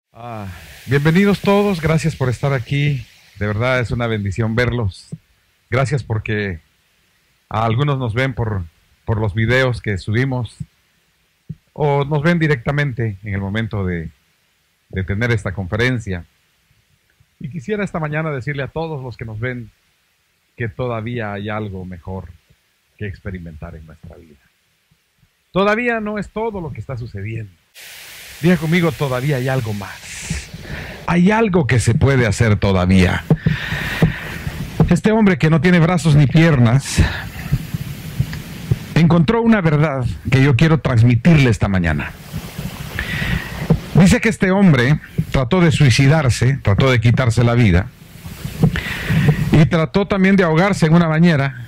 Ah, Bienvenidos todos, gracias por estar aquí. De verdad es una bendición verlos. Gracias porque a algunos nos ven por los videos que subimos o nos ven directamente en el momento de tener esta conferencia. Y quisiera esta mañana decirle a todos los que nos ven que todavía hay algo mejor que experimentar en nuestra vida. Todavía no es todo lo que está sucediendo. Diga conmigo, todavía hay algo más. Hay algo que se puede hacer todavía. Este hombre que no tiene brazos ni piernas encontró una verdad que yo quiero transmitirle esta mañana. Dice que este hombre trató de suicidarse, trató de quitarse la vida y trató también de ahogarse en una bañera,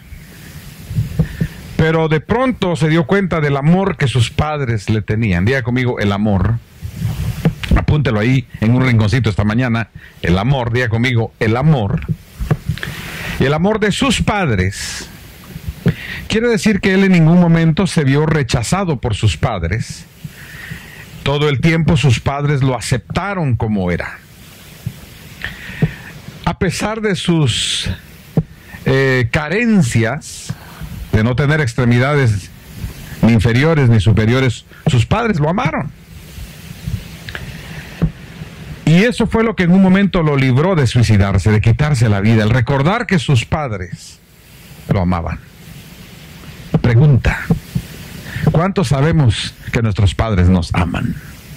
pero de pronto se dio cuenta del amor que sus padres le tenían. Diga conmigo, el amor. Apúntelo ahí en un rinconcito esta mañana. El amor, diga conmigo, el amor. Y el amor de sus padres. Quiere decir que él en ningún momento se vio rechazado por sus padres. Todo el tiempo sus padres lo aceptaron como era. A pesar de sus carencias, de no tener extremidades ni inferiores ni superiores, sus padres lo amaron. Y eso fue lo que en un momento lo libró de suicidarse, de quitarse la vida, el recordar que sus padres lo amaban. Pregunta, ¿cuántos sabemos que nuestros padres nos aman?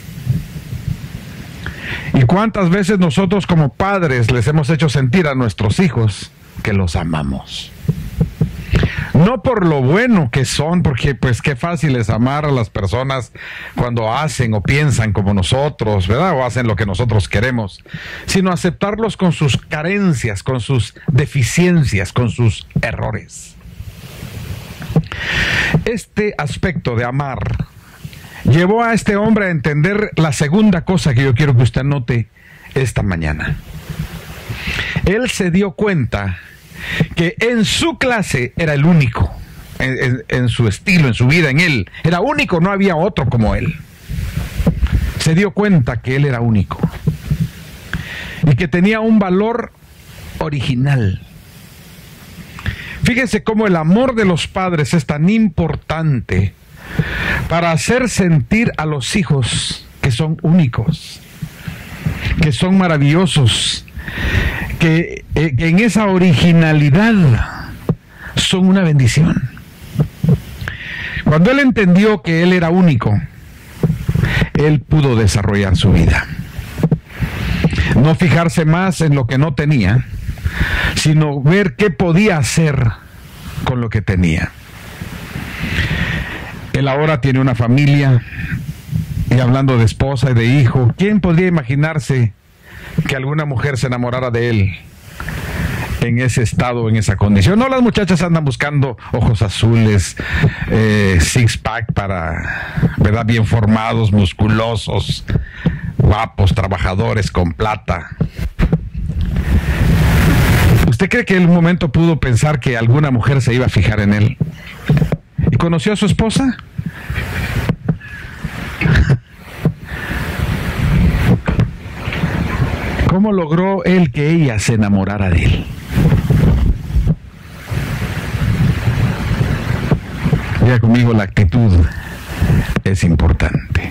¿Y cuántas veces nosotros como padres les hemos hecho sentir a nuestros hijos que los amamos? No por lo bueno que son, porque pues qué fácil es amar a las personas cuando hacen o piensan como nosotros, ¿verdad? O hacen lo que nosotros queremos, sino aceptarlos con sus carencias, con sus deficiencias, con sus errores. Este aspecto de amar llevó a este hombre a entender la segunda cosa que yo quiero que usted note esta mañana. Él se dio cuenta que en su clase era el único, en su estilo, en su vida, en él. Era único, no había otro como él. Se dio cuenta que él era único y que tenía un valor original. Fíjense cómo el amor de los padres es tan importante para hacer sentir a los hijos que son únicos, que son maravillosos, que en esa originalidad son una bendición. Cuando él entendió que él era único, él pudo desarrollar su vida. No fijarse más en lo que no tenía, sino ver qué podía hacer con lo que tenía. Él ahora tiene una familia, y hablando de esposa y de hijo, ¿quién podría imaginarse que alguna mujer se enamorara de él en ese estado, en esa condición? No, las muchachas andan buscando ojos azules, six pack para, ¿verdad? Bien formados, musculosos, guapos, trabajadores con plata. ¿Usted cree que en un momento pudo pensar que alguna mujer se iba a fijar en él? ¿Y conoció a su esposa? ¿Cómo logró él que ella se enamorara de él? Diga conmigo, la actitud es importante.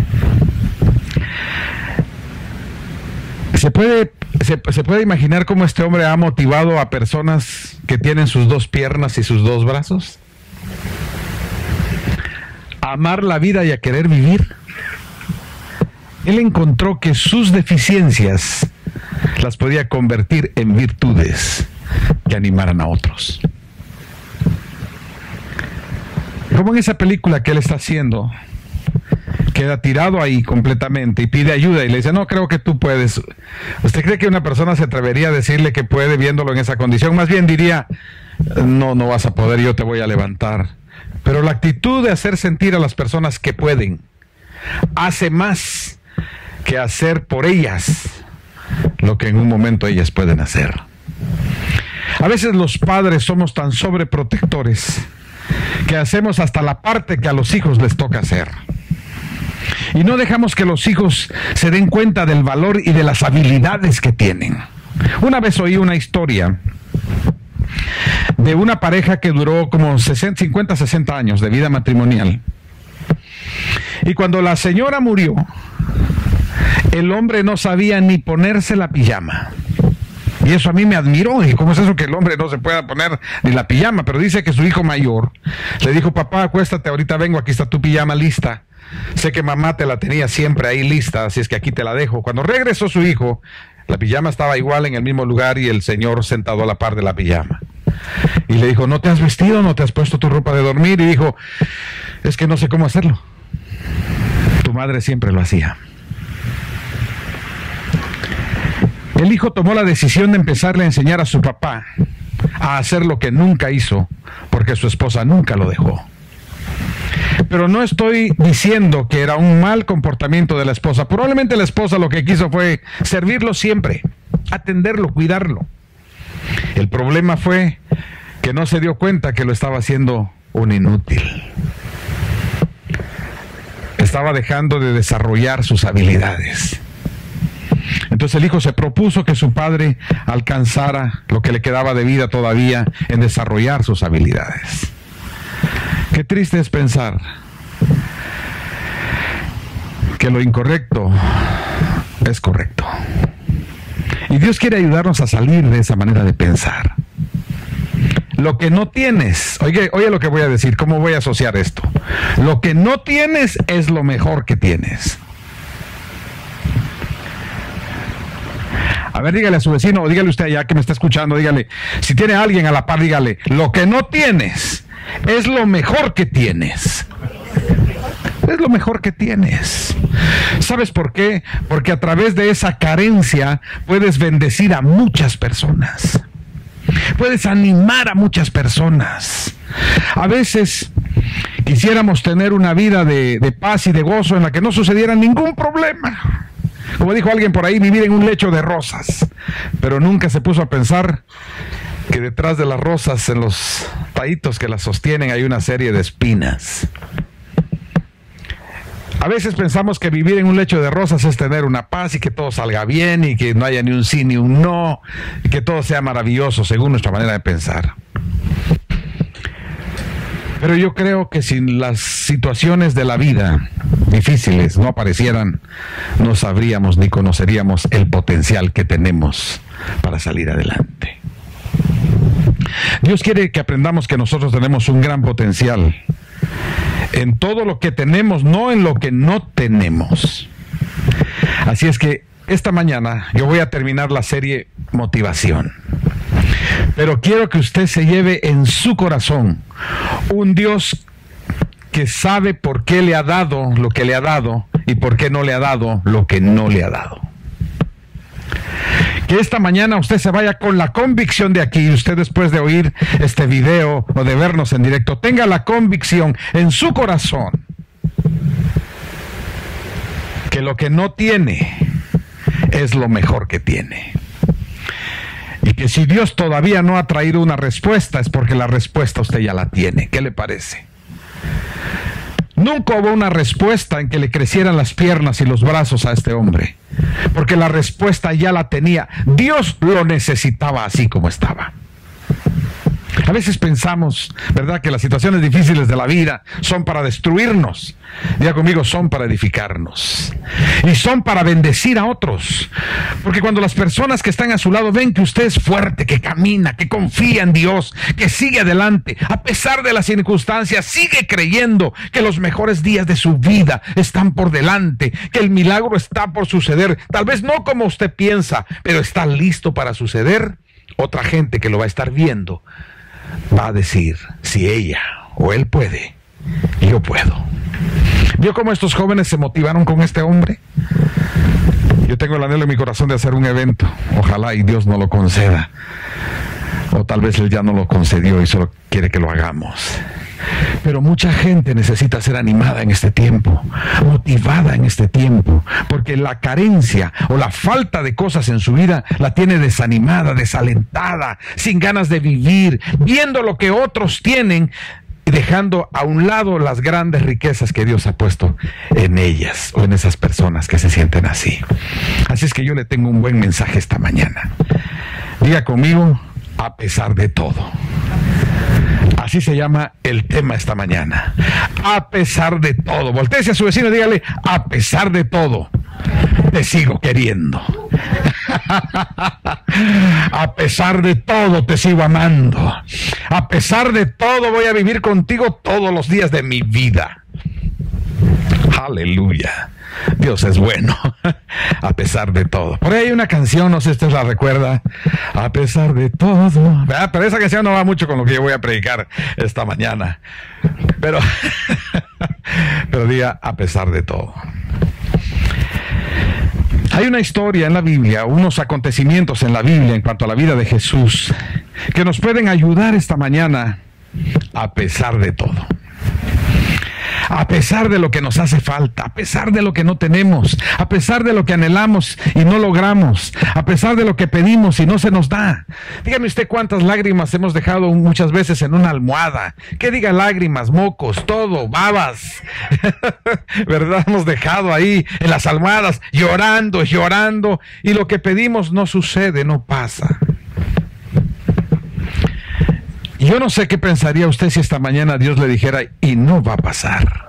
¿Se puede imaginar cómo este hombre ha motivado a personas que tienen sus dos piernas y sus dos brazos a amar la vida y a querer vivir? Él encontró que sus deficiencias las podía convertir en virtudes que animaran a otros. Como en esa película que él está haciendo, queda tirado ahí completamente y pide ayuda y le dice, no, creo que tú puedes. ¿Usted cree que una persona se atrevería a decirle que puede viéndolo en esa condición? Más bien diría, no, no vas a poder, yo te voy a levantar. Pero la actitud de hacer sentir a las personas que pueden hace más que hacer por ellas lo que en un momento ellas pueden hacer. A veces los padres somos tan sobreprotectores que hacemos hasta la parte que a los hijos les toca hacer. Y no dejamos que los hijos se den cuenta del valor y de las habilidades que tienen. Una vez oí una historia de una pareja que duró como 50, 60 años de vida matrimonial. Y cuando la señora murió, el hombre no sabía ni ponerse la pijama. Y eso a mí me admiró. Y ¿cómo es eso que el hombre no se pueda poner ni la pijama? Pero dice que su hijo mayor le dijo: papá, acuéstate, ahorita vengo, aquí está tu pijama lista. Sé que mamá te la tenía siempre ahí lista, así es que aquí te la dejo. Cuando regresó su hijo, la pijama estaba igual en el mismo lugar y el señor sentado a la par de la pijama. Y le dijo: ¿no te has vestido? ¿No te has puesto tu ropa de dormir? Y dijo: es que no sé cómo hacerlo. Tu madre siempre lo hacía. El hijo tomó la decisión de empezarle a enseñar a su papá a hacer lo que nunca hizo, porque su esposa nunca lo dejó. Pero no estoy diciendo que era un mal comportamiento de la esposa. Probablemente la esposa lo que quiso fue servirlo siempre, atenderlo, cuidarlo. El problema fue que no se dio cuenta que lo estaba haciendo un inútil. Estaba dejando de desarrollar sus habilidades. Entonces el hijo se propuso que su padre alcanzara lo que le quedaba de vida todavía en desarrollar sus habilidades. Qué triste es pensar que lo incorrecto es correcto. Y Dios quiere ayudarnos a salir de esa manera de pensar. Lo que no tienes, oye lo que voy a decir, ¿cómo voy a asociar esto? Lo que no tienes es lo mejor que tienes. A ver, dígale a su vecino, o dígale usted allá que me está escuchando, dígale, si tiene a alguien a la par, dígale: lo que no tienes es lo mejor que tienes. Es lo mejor que tienes. ¿Sabes por qué? Porque a través de esa carencia puedes bendecir a muchas personas. Puedes animar a muchas personas. A veces quisiéramos tener una vida de paz y de gozo en la que no sucediera ningún problema. Como dijo alguien por ahí, vivir en un lecho de rosas. Pero nunca se puso a pensar que detrás de las rosas, en los tallitos que las sostienen, hay una serie de espinas. A veces pensamos que vivir en un lecho de rosas es tener una paz y que todo salga bien y que no haya ni un sí ni un no, y que todo sea maravilloso según nuestra manera de pensar. Pero yo creo que si las situaciones de la vida difíciles no aparecieran, no sabríamos ni conoceríamos el potencial que tenemos para salir adelante. Dios quiere que aprendamos que nosotros tenemos un gran potencial en todo lo que tenemos, no en lo que no tenemos. Así es que esta mañana yo voy a terminar la serie Motivación. Pero quiero que usted se lleve en su corazón un Dios que sabe por qué le ha dado lo que le ha dado y por qué no le ha dado lo que no le ha dado. Que esta mañana usted se vaya con la convicción de aquí, usted después de oír este video o de vernos en directo, tenga la convicción en su corazón que lo que no tiene es lo mejor que tiene. Y que si Dios todavía no ha traído una respuesta, es porque la respuesta usted ya la tiene. ¿Qué le parece? Nunca hubo una respuesta en que le crecieran las piernas y los brazos a este hombre, porque la respuesta ya la tenía. Dios lo necesitaba así como estaba. A veces pensamos, ¿verdad?, que las situaciones difíciles de la vida son para destruirnos. Diga conmigo, son para edificarnos. Y son para bendecir a otros. Porque cuando las personas que están a su lado ven que usted es fuerte, que camina, que confía en Dios, que sigue adelante, a pesar de las circunstancias, sigue creyendo que los mejores días de su vida están por delante, que el milagro está por suceder. Tal vez no como usted piensa, pero está listo para suceder. Otra gente que lo va a estar viendo va a decir, si ella o él puede, yo puedo. ¿Vio cómo estos jóvenes se motivaron con este hombre? Yo tengo el anhelo en mi corazón de hacer un evento. Ojalá y Dios no lo conceda. O tal vez Él ya no lo concedió y solo quiere que lo hagamos. Pero mucha gente necesita ser animada en este tiempo, motivada en este tiempo, porque la carencia o la falta de cosas en su vida la tiene desanimada, desalentada, sin ganas de vivir, viendo lo que otros tienen, dejando a un lado las grandes riquezas que Dios ha puesto en ellas o en esas personas que se sienten así. Así es que yo le tengo un buen mensaje esta mañana. Diga conmigo, a pesar de todo. Así se llama el tema esta mañana. A pesar de todo. Voltéese a su vecino y dígale, a pesar de todo, te sigo queriendo. A pesar de todo, te sigo amando. A pesar de todo, voy a vivir contigo todos los días de mi vida. Aleluya. Dios es bueno, a pesar de todo. Por ahí hay una canción, no sé si usted la recuerda, a pesar de todo. ¿Verdad? Pero esa canción no va mucho con lo que yo voy a predicar esta mañana. Pero diga, a pesar de todo. Hay una historia en la Biblia, unos acontecimientos en la Biblia en cuanto a la vida de Jesús, que nos pueden ayudar esta mañana a pesar de todo. A pesar de lo que nos hace falta, a pesar de lo que no tenemos, a pesar de lo que anhelamos y no logramos, a pesar de lo que pedimos y no se nos da. Dígame usted cuántas lágrimas hemos dejado muchas veces en una almohada. ¿Qué diga lágrimas, mocos, todo, babas? ¿Verdad? Hemos dejado ahí en las almohadas llorando, llorando, y lo que pedimos no sucede, no pasa. Yo no sé qué pensaría usted si esta mañana Dios le dijera, y no va a pasar.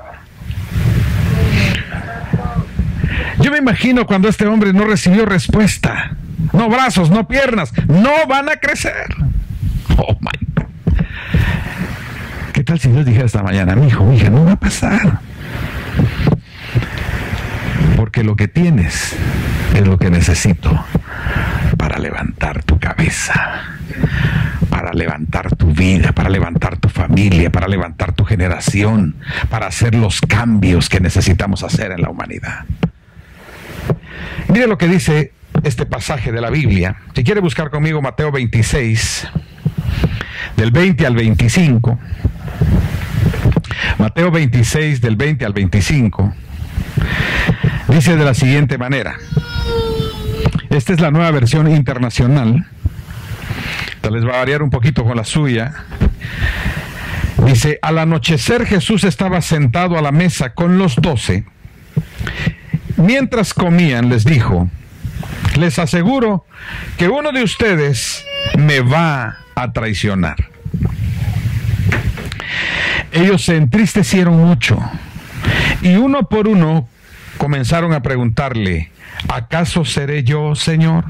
Yo me imagino cuando este hombre no recibió respuesta. No brazos, no piernas, no van a crecer. Oh my God. ¿Qué tal si Dios dijera esta mañana, mi hijo, hija, no va a pasar? Porque lo que tienes es lo que necesito para levantar tu cabeza, para levantar tu vida, para levantar tu familia, para levantar tu generación, para hacer los cambios que necesitamos hacer en la humanidad. Mire lo que dice este pasaje de la Biblia. Si quiere buscar conmigo Mateo 26, del 20 al 25. Mateo 26, del 20 al 25. Dice de la siguiente manera. Esta es la nueva versión internacional. Tal vez va a variar un poquito con la suya. Dice, al anochecer Jesús estaba sentado a la mesa con los 12. Mientras comían, les dijo, les aseguro que uno de ustedes me va a traicionar. Ellos se entristecieron mucho y uno por uno comenzaron a preguntarle, ¿acaso seré yo, Señor?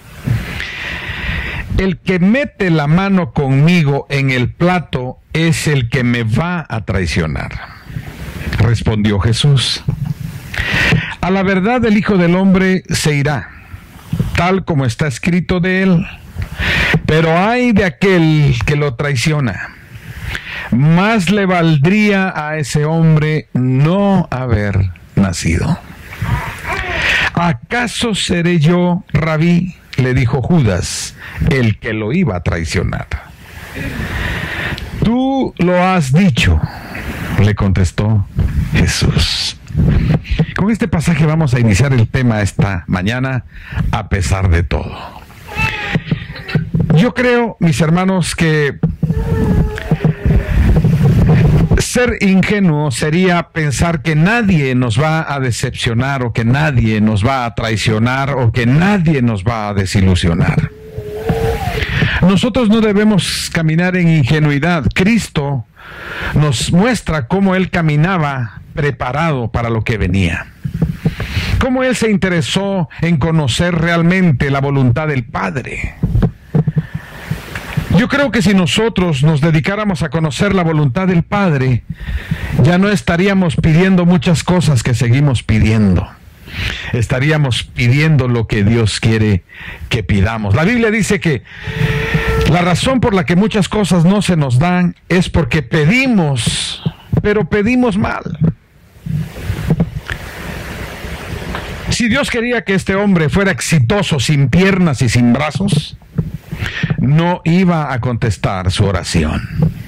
El que mete la mano conmigo en el plato es el que me va a traicionar. Respondió Jesús, a la verdad el Hijo del Hombre se irá, tal como está escrito de él, pero ay de aquel que lo traiciona. Más le valdría a ese hombre no haber nacido. ¿Acaso seré yo, Rabí? Le dijo Judas, el que lo iba a traicionar. Tú lo has dicho, le contestó Jesús. Con este pasaje vamos a iniciar el tema esta mañana, a pesar de todo. Yo creo, mis hermanos, que ser ingenuo sería pensar que nadie nos va a decepcionar o que nadie nos va a traicionar o que nadie nos va a desilusionar. Nosotros no debemos caminar en ingenuidad. Cristo nos muestra cómo Él caminaba preparado para lo que venía. Cómo Él se interesó en conocer realmente la voluntad del Padre. Yo creo que si nosotros nos dedicáramos a conocer la voluntad del Padre, ya no estaríamos pidiendo muchas cosas que seguimos pidiendo. Estaríamos pidiendo lo que Dios quiere que pidamos. La Biblia dice que la razón por la que muchas cosas no se nos dan es porque pedimos, pero pedimos mal. Si Dios quería que este hombre fuera exitoso sin piernas y sin brazos, no iba a contestar su oración.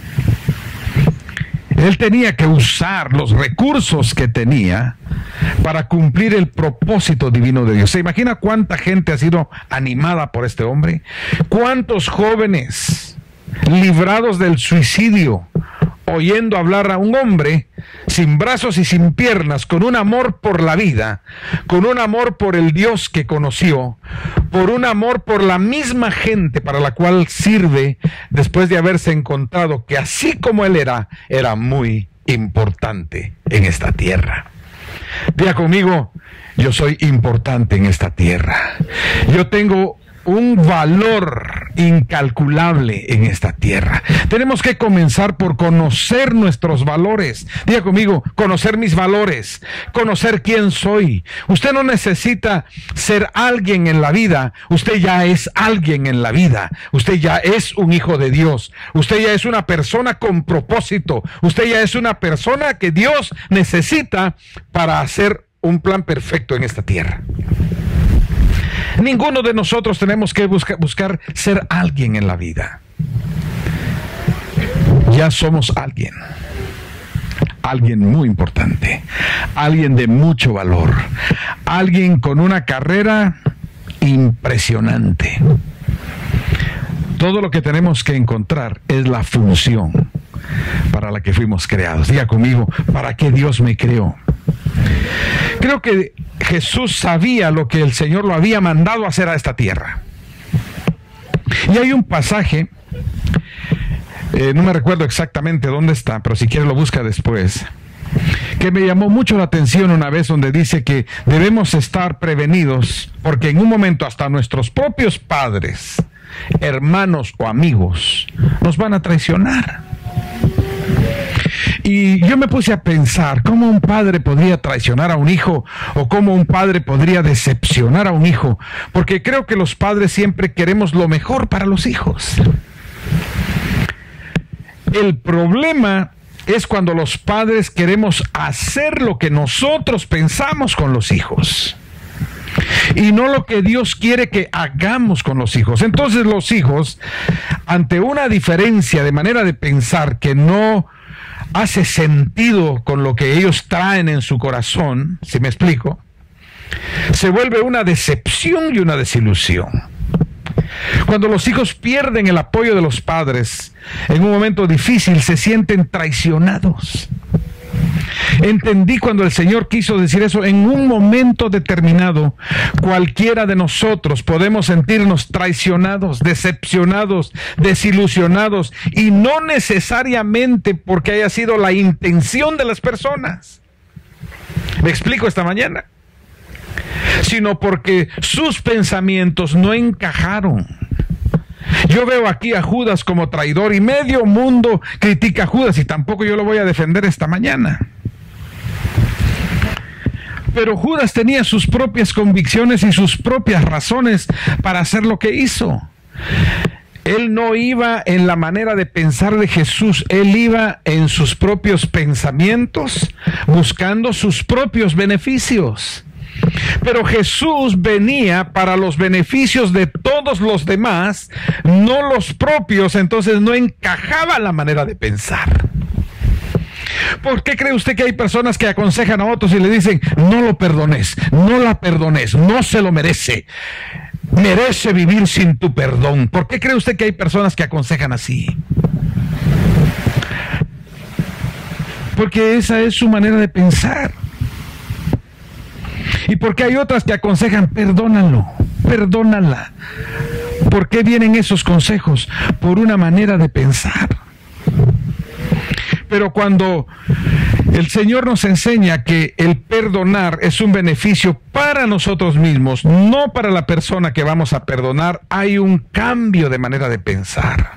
Él tenía que usar los recursos que tenía para cumplir el propósito divino de Dios. ¿Se imagina cuánta gente ha sido animada por este hombre? ¿Cuántos jóvenes librados del suicidio oyendo hablar a un hombre sin brazos y sin piernas, con un amor por la vida, con un amor por el Dios que conoció, por un amor por la misma gente para la cual sirve, después de haberse encontrado que así como él era muy importante en esta tierra. Diga conmigo: yo soy importante en esta tierra. Yo tengo un valor incalculable en esta tierra. Tenemos que comenzar por conocer nuestros valores. Diga conmigo: conocer mis valores, conocer quién soy. Usted no necesita ser alguien en la vida, usted ya es alguien en la vida. Usted ya es un hijo de Dios. Usted ya es una persona con propósito. Usted ya es una persona que Dios necesita para hacer un plan perfecto en esta tierra. Ninguno de nosotros tenemos que buscar ser alguien en la vida. Ya somos alguien muy importante, alguien de mucho valor, alguien con una carrera impresionante. Todo lo que tenemos que encontrar es la función para la que fuimos creados. Diga conmigo: ¿para qué Dios me creó? Creo que Jesús sabía lo que el Señor lo había mandado a hacer a esta tierra. Y hay un pasaje, no me recuerdo exactamente dónde está, pero si quiere lo busca después, que me llamó mucho la atención una vez, donde dice que debemos estar prevenidos, porque en un momento hasta nuestros propios padres, hermanos o amigos nos van a traicionar. Y yo me puse a pensar cómo un padre podría traicionar a un hijo, o cómo un padre podría decepcionar a un hijo, porque creo que los padres siempre queremos lo mejor para los hijos. El problema es cuando los padres queremos hacer lo que nosotros pensamos con los hijos y no lo que Dios quiere que hagamos con los hijos. Entonces los hijos, ante una diferencia de manera de pensar que no hace sentido con lo que ellos traen en su corazón, ¿si me explico?, se vuelve una decepción y una desilusión. Cuando los hijos pierden el apoyo de los padres en un momento difícil, se sienten traicionados. Entendí cuando el Señor quiso decir eso. En un momento determinado, cualquiera de nosotros podemos sentirnos traicionados, decepcionados, desilusionados, y no necesariamente porque haya sido la intención de las personas. ¿Me explico esta mañana? Sino porque sus pensamientos no encajaron. Yo veo aquí a Judas como traidor y medio mundo critica a Judas, y tampoco yo lo voy a defender esta mañana. Pero Judas tenía sus propias convicciones y sus propias razones para hacer lo que hizo. Él no iba en la manera de pensar de Jesús, él iba en sus propios pensamientos, buscando sus propios beneficios. Pero Jesús venía para los beneficios de todos los demás, no los propios. Entonces no encajaba la manera de pensar. ¿Por qué cree usted que hay personas que aconsejan a otros y le dicen: no lo perdones, no la perdones, no se lo merece, merece vivir sin tu perdón? ¿Por qué cree usted que hay personas que aconsejan así? Porque esa es su manera de pensar. ¿Y por qué hay otras que aconsejan: perdónalo, perdónala? ¿Por qué vienen esos consejos? Por una manera de pensar. Pero cuando el Señor nos enseña que el perdonar es un beneficio para nosotros mismos, no para la persona que vamos a perdonar, hay un cambio de manera de pensar.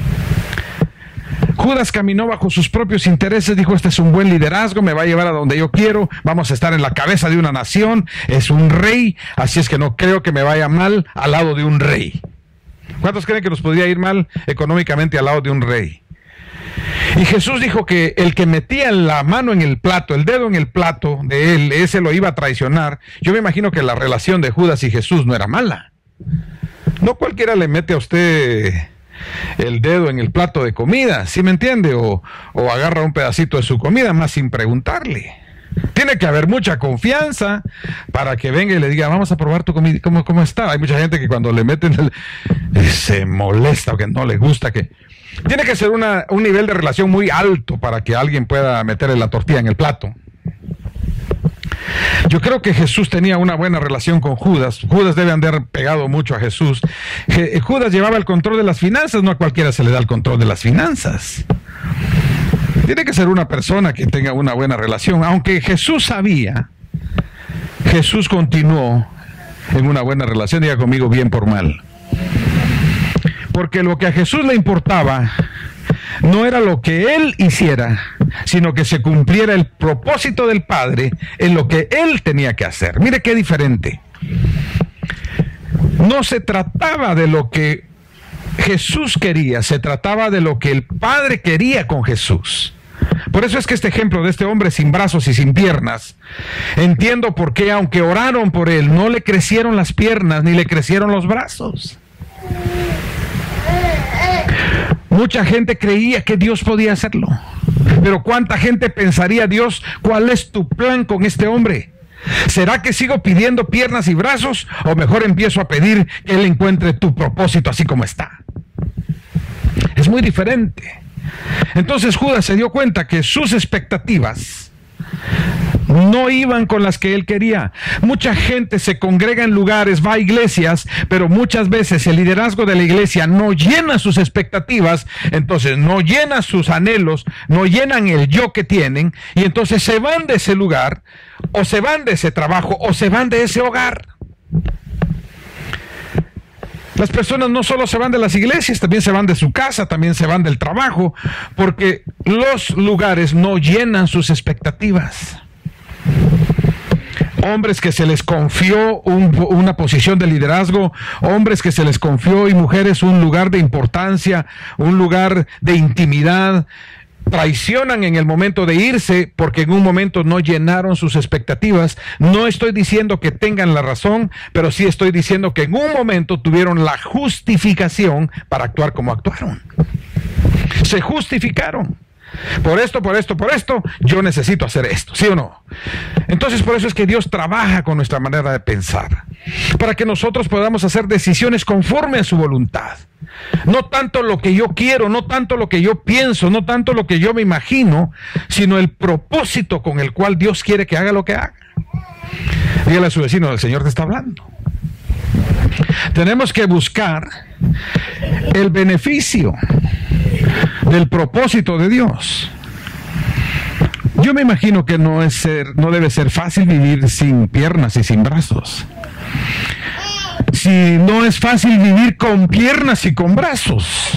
Judas caminó bajo sus propios intereses, dijo: este es un buen liderazgo, me va a llevar a donde yo quiero, vamos a estar en la cabeza de una nación, es un rey, así es que no creo que me vaya mal al lado de un rey. ¿Cuántos creen que nos podría ir mal económicamente al lado de un rey? Y Jesús dijo que el que metía la mano en el plato, el dedo en el plato de él, ese lo iba a traicionar. Yo me imagino que la relación de Judas y Jesús no era mala. No cualquiera le mete a usted el dedo en el plato de comida, ¿sí me entiende? O agarra un pedacito de su comida más sin preguntarle. tiene que haber mucha confianza para que venga y le diga, vamos a probar tu comida, ¿cómo está? Hay mucha gente que cuando le meten se molesta o que no le gusta. Tiene que ser un nivel de relación muy alto para que alguien pueda meterle la tortilla en el plato. Yo creo que Jesús tenía una buena relación con Judas. Judas debe haber pegado mucho a Jesús. Judas llevaba el control de las finanzas, no a cualquiera se le da el control de las finanzas. Tiene que ser una persona que tenga una buena relación. Aunque Jesús sabía, Jesús continuó en una buena relación. Diga conmigo, bien por mal. Porque lo que a Jesús le importaba no era lo que él hiciera, sino que se cumpliera el propósito del Padre en lo que él tenía que hacer. Mire qué diferente. No se trataba de lo que Jesús quería, se trataba de lo que el Padre quería con Jesús. Por eso es que este ejemplo de este hombre sin brazos y sin piernas, entiendo por qué, aunque oraron por él, no le crecieron las piernas ni le crecieron los brazos. Mucha gente creía que Dios podía hacerlo, pero ¿cuánta gente pensaría, Dios, cuál es tu plan con este hombre? ¿Será que sigo pidiendo piernas y brazos o mejor empiezo a pedir que Él encuentre tu propósito así como está? Es muy diferente. Entonces Judas se dio cuenta que sus expectativas no iban con las que él quería. Mucha gente se congrega en lugares, va a iglesias, pero muchas veces el liderazgo de la iglesia no llena sus expectativas, entonces no llena sus anhelos, no llenan el yo que tienen, y entonces se van de ese lugar, o se van de ese trabajo, o se van de ese hogar. Las personas no solo se van de las iglesias, también se van de su casa, también se van del trabajo, porque los lugares no llenan sus expectativas. Hombres que se les confió una posición de liderazgo, hombres que se les confió y mujeres un lugar de importancia, un lugar de intimidad, traicionan en el momento de irse porque en un momento no llenaron sus expectativas. No estoy diciendo que tengan la razón, pero sí estoy diciendo que en un momento tuvieron la justificación para actuar como actuaron. Se justificaron. Por esto, yo necesito hacer esto, ¿sí o no? Entonces por eso es que Dios trabaja con nuestra manera de pensar, para que nosotros podamos hacer decisiones conforme a su voluntad. No tanto lo que yo quiero, no tanto lo que yo pienso, no tanto lo que yo me imagino, sino el propósito con el cual Dios quiere que haga lo que haga. Dígale a su vecino, el Señor te está hablando. Tenemos que buscar el beneficio del propósito de Dios. Yo me imagino que no debe ser fácil vivir sin piernas y sin brazos. Si no es fácil vivir con piernas y con brazos.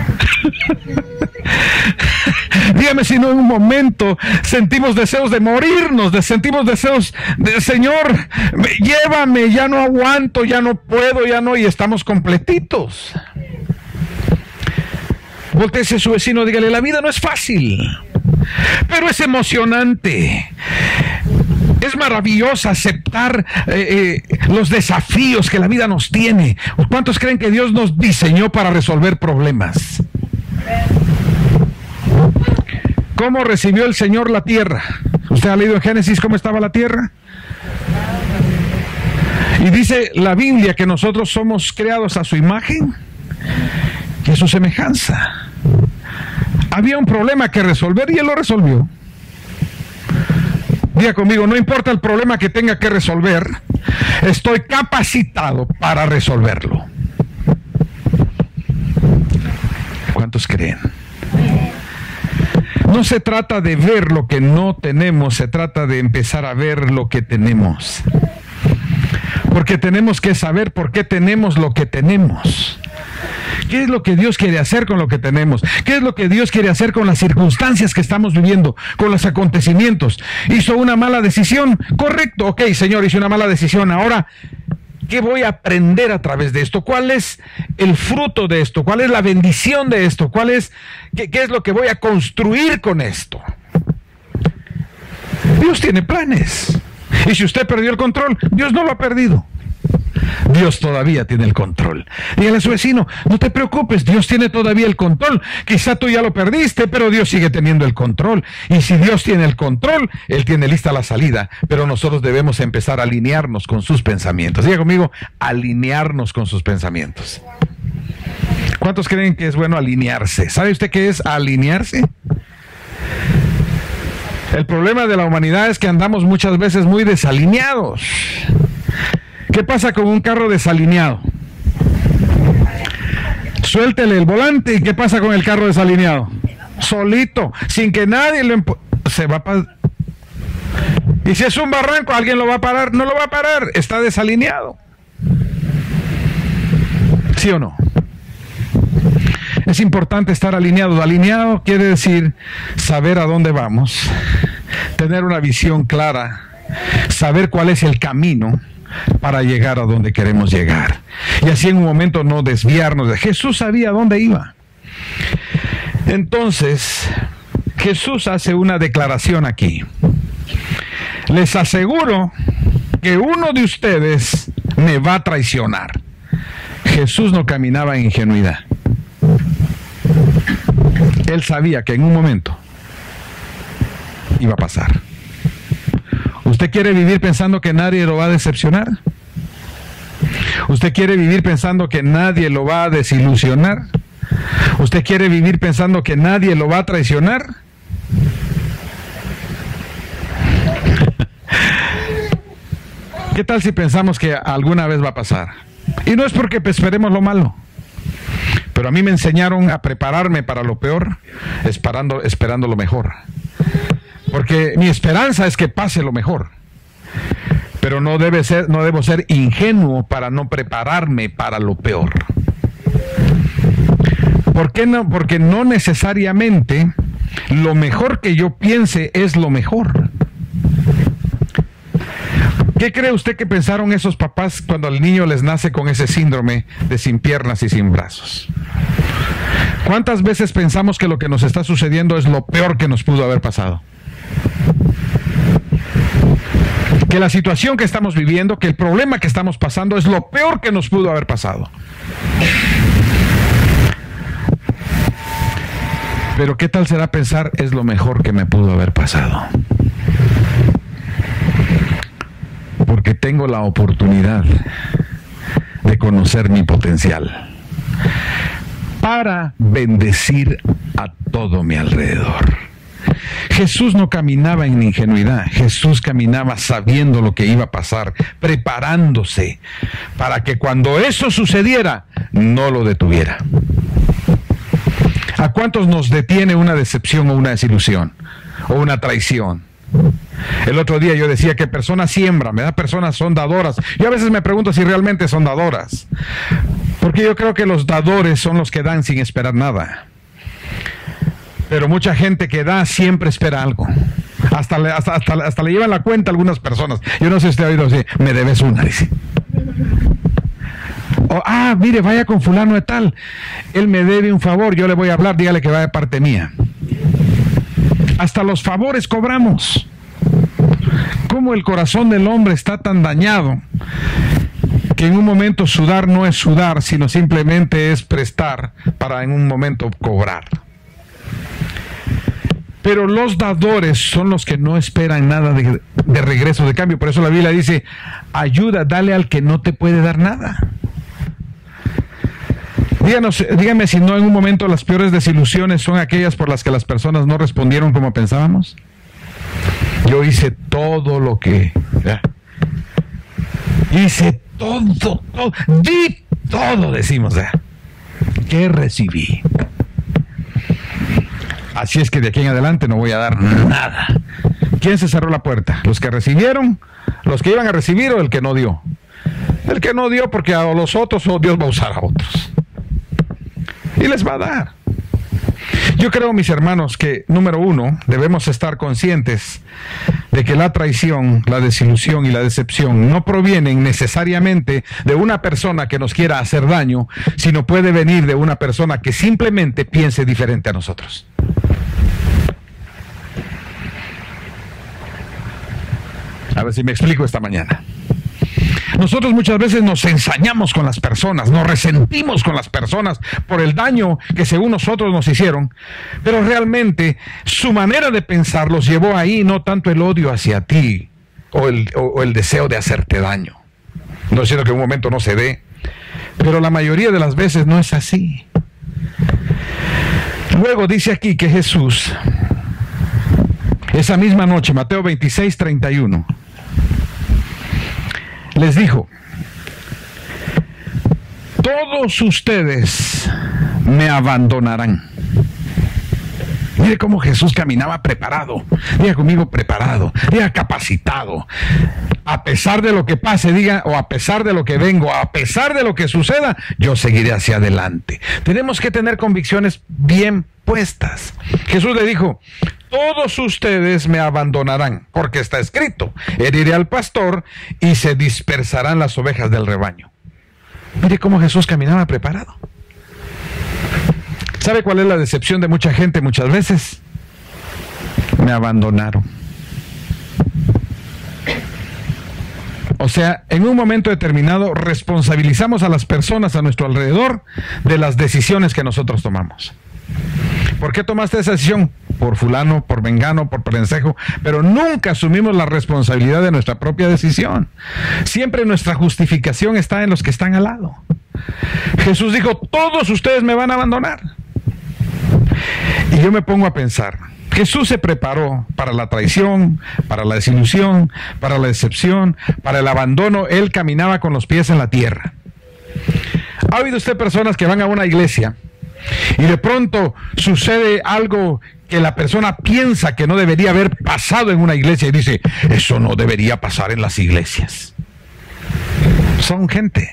Dígame si no en un momento sentimos deseos de morirnos, sentimos deseos de Señor, llévame, ya no aguanto, ya no puedo, ya no, y estamos completitos. Voltéese a su vecino, dígale, la vida no es fácil, pero es emocionante. Es maravilloso aceptar los desafíos que la vida nos tiene. ¿Cuántos creen que Dios nos diseñó para resolver problemas? ¿Cómo recibió el Señor la tierra? ¿Usted ha leído en Génesis cómo estaba la tierra? Y dice la Biblia que nosotros somos creados a su imagen y a su semejanza. Había un problema que resolver y Él lo resolvió. Diga conmigo, no importa el problema que tenga que resolver, estoy capacitado para resolverlo. ¿Cuántos creen? No se trata de ver lo que no tenemos, se trata de empezar a ver lo que tenemos. Porque tenemos que saber por qué tenemos lo que tenemos. ¿Qué es lo que Dios quiere hacer con lo que tenemos? ¿Qué es lo que Dios quiere hacer con las circunstancias que estamos viviendo, con los acontecimientos? ¿Hizo una mala decisión? Correcto, ok, Señor, hice una mala decisión. Ahora, ¿qué voy a aprender a través de esto? ¿Cuál es el fruto de esto? ¿Cuál es la bendición de esto? ¿Qué es lo que voy a construir con esto? Dios tiene planes. Y si usted perdió el control, Dios no lo ha perdido. Dios todavía tiene el control. Dígale a su vecino, no te preocupes, Dios tiene todavía el control. Quizá tú ya lo perdiste, pero Dios sigue teniendo el control. Y si Dios tiene el control, Él tiene lista la salida. Pero nosotros debemos empezar a alinearnos con sus pensamientos. Diga conmigo, alinearnos con sus pensamientos. ¿Cuántos creen que es bueno alinearse? ¿Sabe usted qué es alinearse? El problema de la humanidad es que andamos muchas veces muy desalineados. ¿Qué pasa con un carro desalineado? Suéltele el volante y ¿qué pasa con el carro desalineado? Solito, sin que nadie lo se va a y si es un barranco, ¿alguien lo va a parar? No lo va a parar, está desalineado. ¿Sí o no? Es importante estar alineado. Alineado quiere decir saber a dónde vamos, tener una visión clara, saber cuál es el camino para llegar a donde queremos llegar. Y así en un momento no desviarnos de Jesús. Sabía dónde iba. Entonces, Jesús hace una declaración aquí. Les aseguro que uno de ustedes me va a traicionar. Jesús no caminaba en ingenuidad. Él sabía que en un momento iba a pasar. ¿Usted quiere vivir pensando que nadie lo va a decepcionar? ¿Usted quiere vivir pensando que nadie lo va a desilusionar? ¿Usted quiere vivir pensando que nadie lo va a traicionar? ¿Qué tal si pensamos que alguna vez va a pasar? Y no es porque esperemos lo malo, pero a mí me enseñaron a prepararme para lo peor, esperando lo mejor. Porque mi esperanza es que pase lo mejor. Pero no debo ser ingenuo para no prepararme para lo peor. ¿Por qué no? Porque no necesariamente lo mejor que yo piense es lo mejor. ¿Qué cree usted que pensaron esos papás cuando al niño les nace con ese síndrome de sin piernas y sin brazos? ¿Cuántas veces pensamos que lo que nos está sucediendo es lo peor que nos pudo haber pasado? Que la situación que estamos viviendo, que el problema que estamos pasando es lo peor que nos pudo haber pasado. Pero ¿qué tal será pensar es lo mejor que me pudo haber pasado? Porque tengo la oportunidad de conocer mi potencial para bendecir a todo mi alrededor. Jesús no caminaba en ingenuidad. Jesús caminaba sabiendo lo que iba a pasar, preparándose para que cuando eso sucediera, no lo detuviera. ¿A cuántos nos detiene una decepción o una desilusión o una traición? El otro día yo decía que personas siembran, ¿verdad? Personas son dadoras. Yo a veces me pregunto si realmente son dadoras, porque yo creo que los dadores son los que dan sin esperar nada. Pero mucha gente que da siempre espera algo. Hasta le llevan la cuenta a algunas personas. Yo no sé si usted ha oído así, me debes una, dice. O, mire, vaya con fulano de tal, él me debe un favor, yo le voy a hablar, dígale que va de parte mía. Hasta los favores cobramos. ¿Cómo el corazón del hombre está tan dañado que en un momento sudar no es sudar, sino simplemente es prestar para en un momento cobrar? Pero los dadores son los que no esperan nada de regreso, de cambio. Por eso la Biblia dice, ayuda, dale al que no te puede dar nada. Dígame si no en un momento las peores desilusiones son aquellas por las que las personas no respondieron como pensábamos. Yo hice todo lo que... Hice todo, di todo, decimos. ¿Qué recibí? Así es que de aquí en adelante no voy a dar nada. ¿Quién se cerró la puerta? ¿Los que recibieron? ¿Los que iban a recibir o el que no dio? El que no dio porque a los otros Dios va a usar a otros. Y les va a dar. Yo creo, mis hermanos, que número uno, debemos estar conscientes de que la traición, la desilusión y la decepción no provienen necesariamente de una persona que nos quiera hacer daño, sino puede venir de una persona que simplemente piense diferente a nosotros. A ver si me explico esta mañana. Nosotros muchas veces nos ensañamos con las personas, nos resentimos con las personas por el daño que según nosotros nos hicieron, pero realmente su manera de pensar los llevó ahí, no tanto el odio hacia ti o el deseo de hacerte daño. No diciendo que en un momento no se dé, pero la mayoría de las veces no es así. Luego dice aquí que Jesús, esa misma noche, Mateo 26:31, les dijo: todos ustedes me abandonarán. Mire cómo Jesús caminaba preparado. Diga conmigo, preparado. Diga capacitado. A pesar de lo que pase, diga, o a pesar de lo que vengo, a pesar de lo que suceda, yo seguiré hacia adelante. Tenemos que tener convicciones bien puestas. Jesús le dijo: todos ustedes me abandonarán, porque está escrito: heriré al pastor y se dispersarán las ovejas del rebaño. Mire cómo Jesús caminaba preparado. ¿Sabe cuál es la decepción de mucha gente muchas veces? Me abandonaron. O sea, en un momento determinado responsabilizamos a las personas a nuestro alrededor de las decisiones que nosotros tomamos. ¿Por qué tomaste esa decisión? Por fulano, por mengano, por perencejo, pero nunca asumimos la responsabilidad de nuestra propia decisión. Siempre nuestra justificación está en los que están al lado. Jesús dijo: todos ustedes me van a abandonar. Y yo me pongo a pensar, Jesús se preparó para la traición, para la desilusión, para la decepción, para el abandono. Él caminaba con los pies en la tierra. ¿Ha oído usted personas que van a una iglesia y de pronto sucede algo que la persona piensa que no debería haber pasado en una iglesia y dice: eso no debería pasar en las iglesias? Son gente,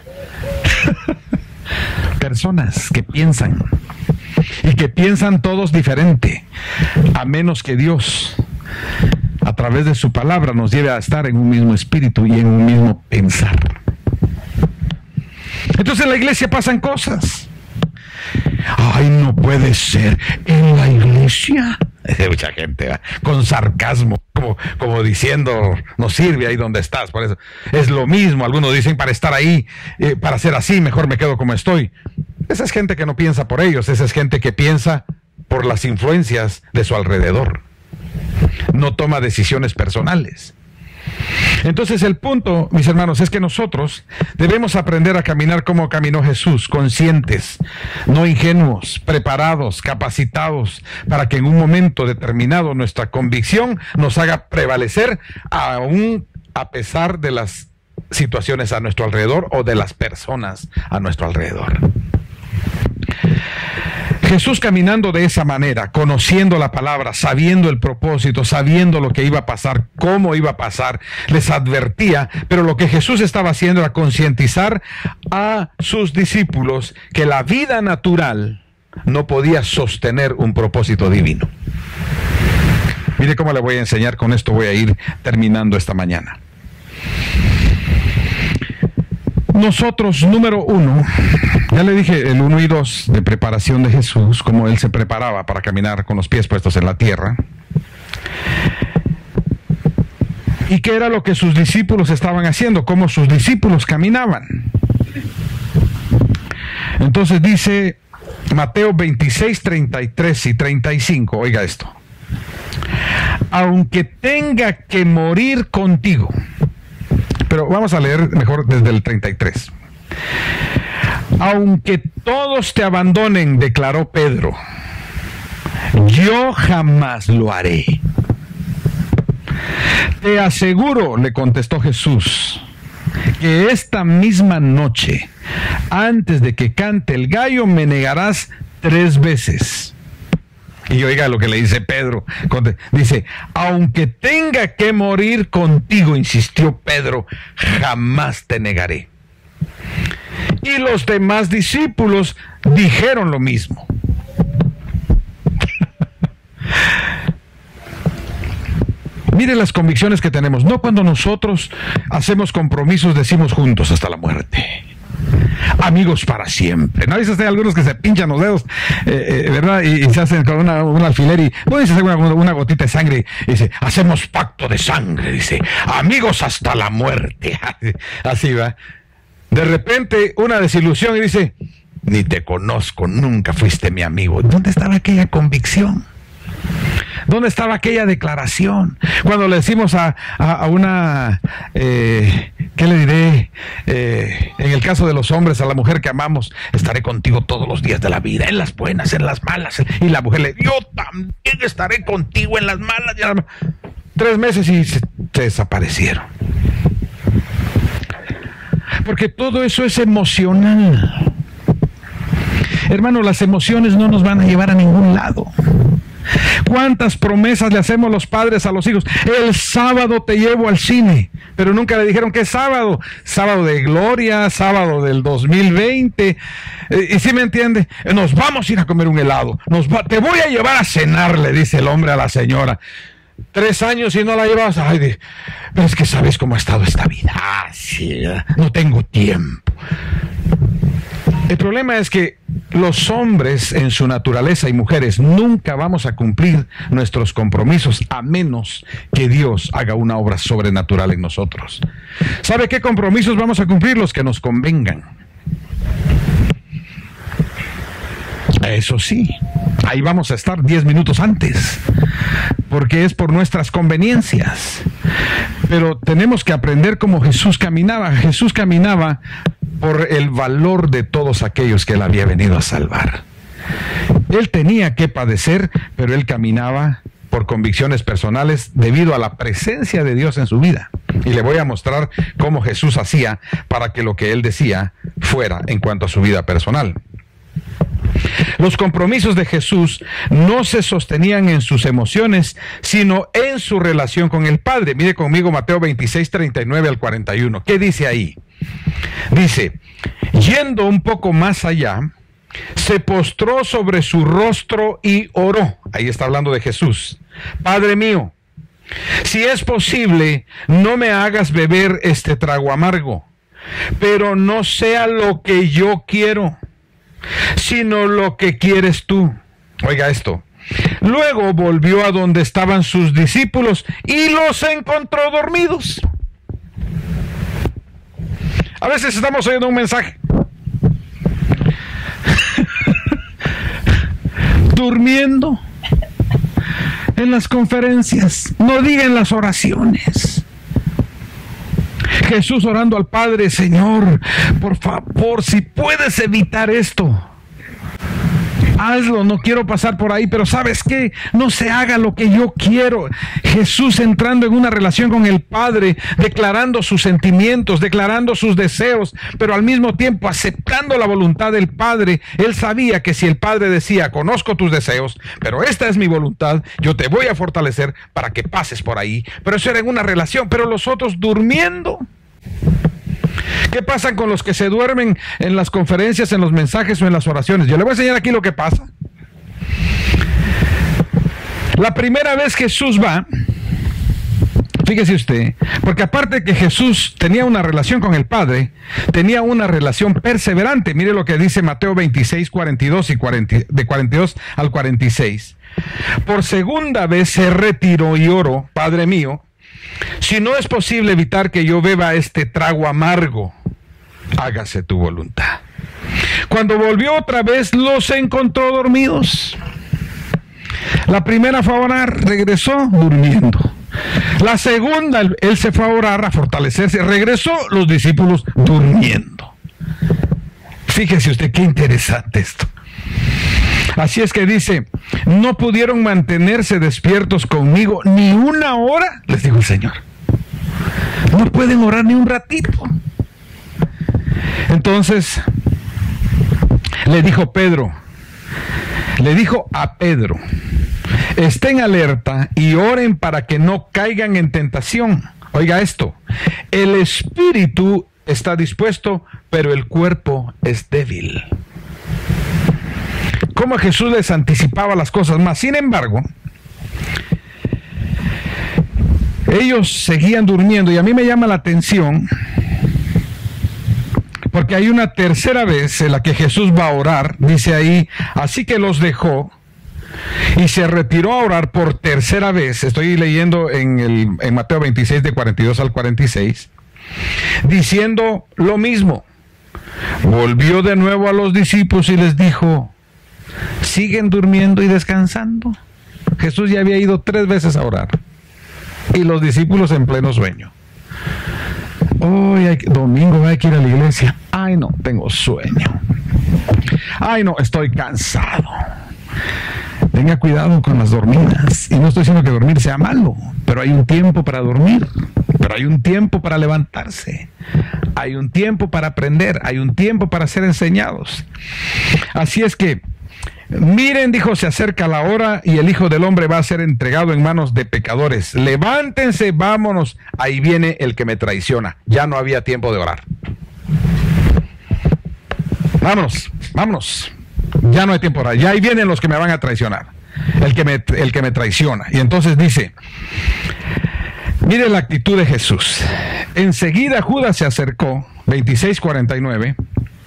personas que piensan, y que piensan todos diferente, a menos que Dios, a través de su palabra, nos lleve a estar en un mismo espíritu y en un mismo pensar. Entonces en la iglesia pasan cosas. Ay, no puede ser, en la iglesia. Mucha gente, ¿verdad?, con sarcasmo, como diciendo: no sirve ahí donde estás. Por eso es lo mismo. Algunos dicen: para estar ahí, para ser así, mejor me quedo como estoy. Esa es gente que no piensa por ellos, esa es gente que piensa por las influencias de su alrededor. No toma decisiones personales. Entonces el punto, mis hermanos, es que nosotros debemos aprender a caminar como caminó Jesús, conscientes, no ingenuos, preparados, capacitados, para que en un momento determinado nuestra convicción nos haga prevalecer aún a pesar de las situaciones a nuestro alrededor o de las personas a nuestro alrededor. Jesús, caminando de esa manera, conociendo la palabra, sabiendo el propósito, sabiendo lo que iba a pasar, cómo iba a pasar, les advertía, pero lo que Jesús estaba haciendo era concientizar a sus discípulos que la vida natural no podía sostener un propósito divino. Mire cómo le voy a enseñar, con esto voy a ir terminando esta mañana. Nosotros, número 1, ya le dije el 1 y 2 de preparación de Jesús, cómo Él se preparaba para caminar con los pies puestos en la tierra. ¿Y qué era lo que sus discípulos estaban haciendo? Cómo sus discípulos caminaban. Entonces dice Mateo 26, 33 y 35, oiga esto: aunque tenga que morir contigo. Pero vamos a leer mejor desde el 33. Aunque todos te abandonen, declaró Pedro, yo jamás lo haré. Te aseguro, le contestó Jesús, que esta misma noche, antes de que cante el gallo, me negarás 3 veces. Y oiga lo que le dice Pedro. Dice: aunque tenga que morir contigo, insistió Pedro, jamás te negaré. Y los demás discípulos dijeron lo mismo. Mire las convicciones que tenemos. No cuando nosotros hacemos compromisos decimos juntos hasta la muerte. amigos para siempre. ¿No? Hay algunos que se pinchan los dedos, ¿verdad? Y se hacen con un alfiler y pueden hacer una gotita de sangre y dice, hacemos pacto de sangre, dice, amigos hasta la muerte. Así va. De repente una desilusión y dice, ni te conozco, nunca fuiste mi amigo. ¿Dónde estaba aquella convicción? ¿Dónde estaba aquella declaración? Cuando le decimos a una, ¿qué le diré? En el caso de los hombres, a la mujer que amamos, estaré contigo todos los días de la vida, en las buenas, en las malas. Y la mujer yo también estaré contigo en las malas. 3 meses y se desaparecieron. Porque todo eso es emocional. Hermano, las emociones no nos van a llevar a ningún lado. ¿Cuántas promesas le hacemos los padres a los hijos? El sábado te llevo al cine, pero nunca le dijeron que es sábado. Sábado de gloria, sábado del 2020. ¿Y si me entiende? Nos vamos a ir a comer un helado. Te voy a llevar a cenar, le dice el hombre a la señora. 3 años y no la llevas. Ay, pero es que sabes cómo ha estado esta vida. Sí, no tengo tiempo. El problema es que los hombres en su naturaleza y mujeres nunca vamos a cumplir nuestros compromisos a menos que Dios haga una obra sobrenatural en nosotros. ¿Sabe qué compromisos vamos a cumplir? Los que nos convengan. Eso sí, ahí vamos a estar 10 minutos antes, porque es por nuestras conveniencias. Pero tenemos que aprender cómo Jesús caminaba. Jesús caminaba por el valor de todos aquellos que Él había venido a salvar. Él tenía que padecer, pero Él caminaba por convicciones personales debido a la presencia de Dios en su vida. Y le voy a mostrar cómo Jesús hacía para que lo que Él decía fuera en cuanto a su vida personal. Los compromisos de Jesús no se sostenían en sus emociones, sino en su relación con el Padre. Mire conmigo Mateo 26, 39 al 41. ¿Qué dice ahí? Dice, yendo un poco más allá, se postró sobre su rostro y oró. Ahí está hablando de Jesús. Padre mío, si es posible, no me hagas beber este trago amargo, pero no sea lo que yo quiero, sino lo que quieres tú. Oiga esto. Luego volvió a donde estaban sus discípulos y los encontró dormidos. A veces estamos oyendo un mensaje durmiendo en las conferencias, no digan las oraciones. Jesús orando al Padre, Señor, por favor, si puedes evitar esto, hazlo, no quiero pasar por ahí, pero ¿sabes qué? No se haga lo que yo quiero. Jesús entrando en una relación con el Padre, declarando sus sentimientos, declarando sus deseos, pero al mismo tiempo aceptando la voluntad del Padre. Él sabía que si el Padre decía, conozco tus deseos, pero esta es mi voluntad, yo te voy a fortalecer para que pases por ahí. Pero eso era en una relación, pero los otros durmiendo. ¿Qué pasa con los que se duermen en las conferencias, en los mensajes o en las oraciones? Yo le voy a enseñar aquí lo que pasa. La primera vez Jesús va, fíjese usted, porque aparte de que Jesús tenía una relación con el Padre, tenía una relación perseverante. Mire lo que dice Mateo 26, 42 y de 42 al 46. Por segunda vez se retiró y oró, Padre mío, si no es posible evitar que yo beba este trago amargo, hágase tu voluntad. Cuando volvió otra vez, los encontró dormidos. La primera fue a orar, regresó durmiendo. La segunda, él se fue a orar, a fortalecerse, regresó, los discípulos durmiendo. Fíjese usted qué interesante esto. Así es que dice, no pudieron mantenerse despiertos conmigo ni una hora, les dijo el Señor. No pueden orar ni un ratito. Entonces, le dijo a Pedro, estén alerta y oren para que no caigan en tentación. Oiga esto, el espíritu está dispuesto, pero el cuerpo es débil. Como Jesús les anticipaba las cosas más. Sin embargo, ellos seguían durmiendo y a mí me llama la atención Porque hay una tercera vez en la que Jesús va a orar, dice ahí, así que los dejó y se retiró a orar por tercera vez. Estoy leyendo en Mateo 26 de 42 al 46, diciendo lo mismo. Volvió de nuevo a los discípulos y les dijo, ¿siguen durmiendo y descansando? Jesús ya había ido 3 veces a orar y los discípulos en pleno sueño. Hoy domingo hay que ir a la iglesia. Ay no, tengo sueño. Ay no, estoy cansado. Tenga cuidado con las dormidas. Y no estoy diciendo que dormir sea malo, pero hay un tiempo para dormir, pero hay un tiempo para levantarse, hay un tiempo para aprender, hay un tiempo para ser enseñados. Así es que, miren, dijo, se acerca la hora y el Hijo del Hombre va a ser entregado en manos de pecadores. Levántense, vámonos, ahí viene el que me traiciona. Ya no había tiempo de orar. Vámonos, vámonos. Ya no hay tiempo de orar. Ya ahí vienen los que me van a traicionar. El que me traiciona. Y entonces dice, mire la actitud de Jesús. Enseguida Judas se acercó, 26:49,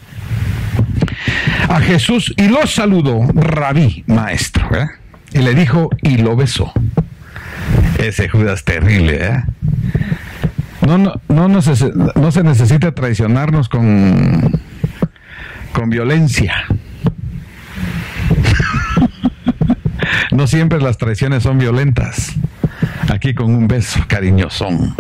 a Jesús y lo saludó, rabí, maestro, ¿eh? Y le dijo, y lo besó. Ese Judas terrible, ¿eh? No se necesita traicionarnos con violencia. No siempre las traiciones son violentas. Aquí con un beso cariñosón.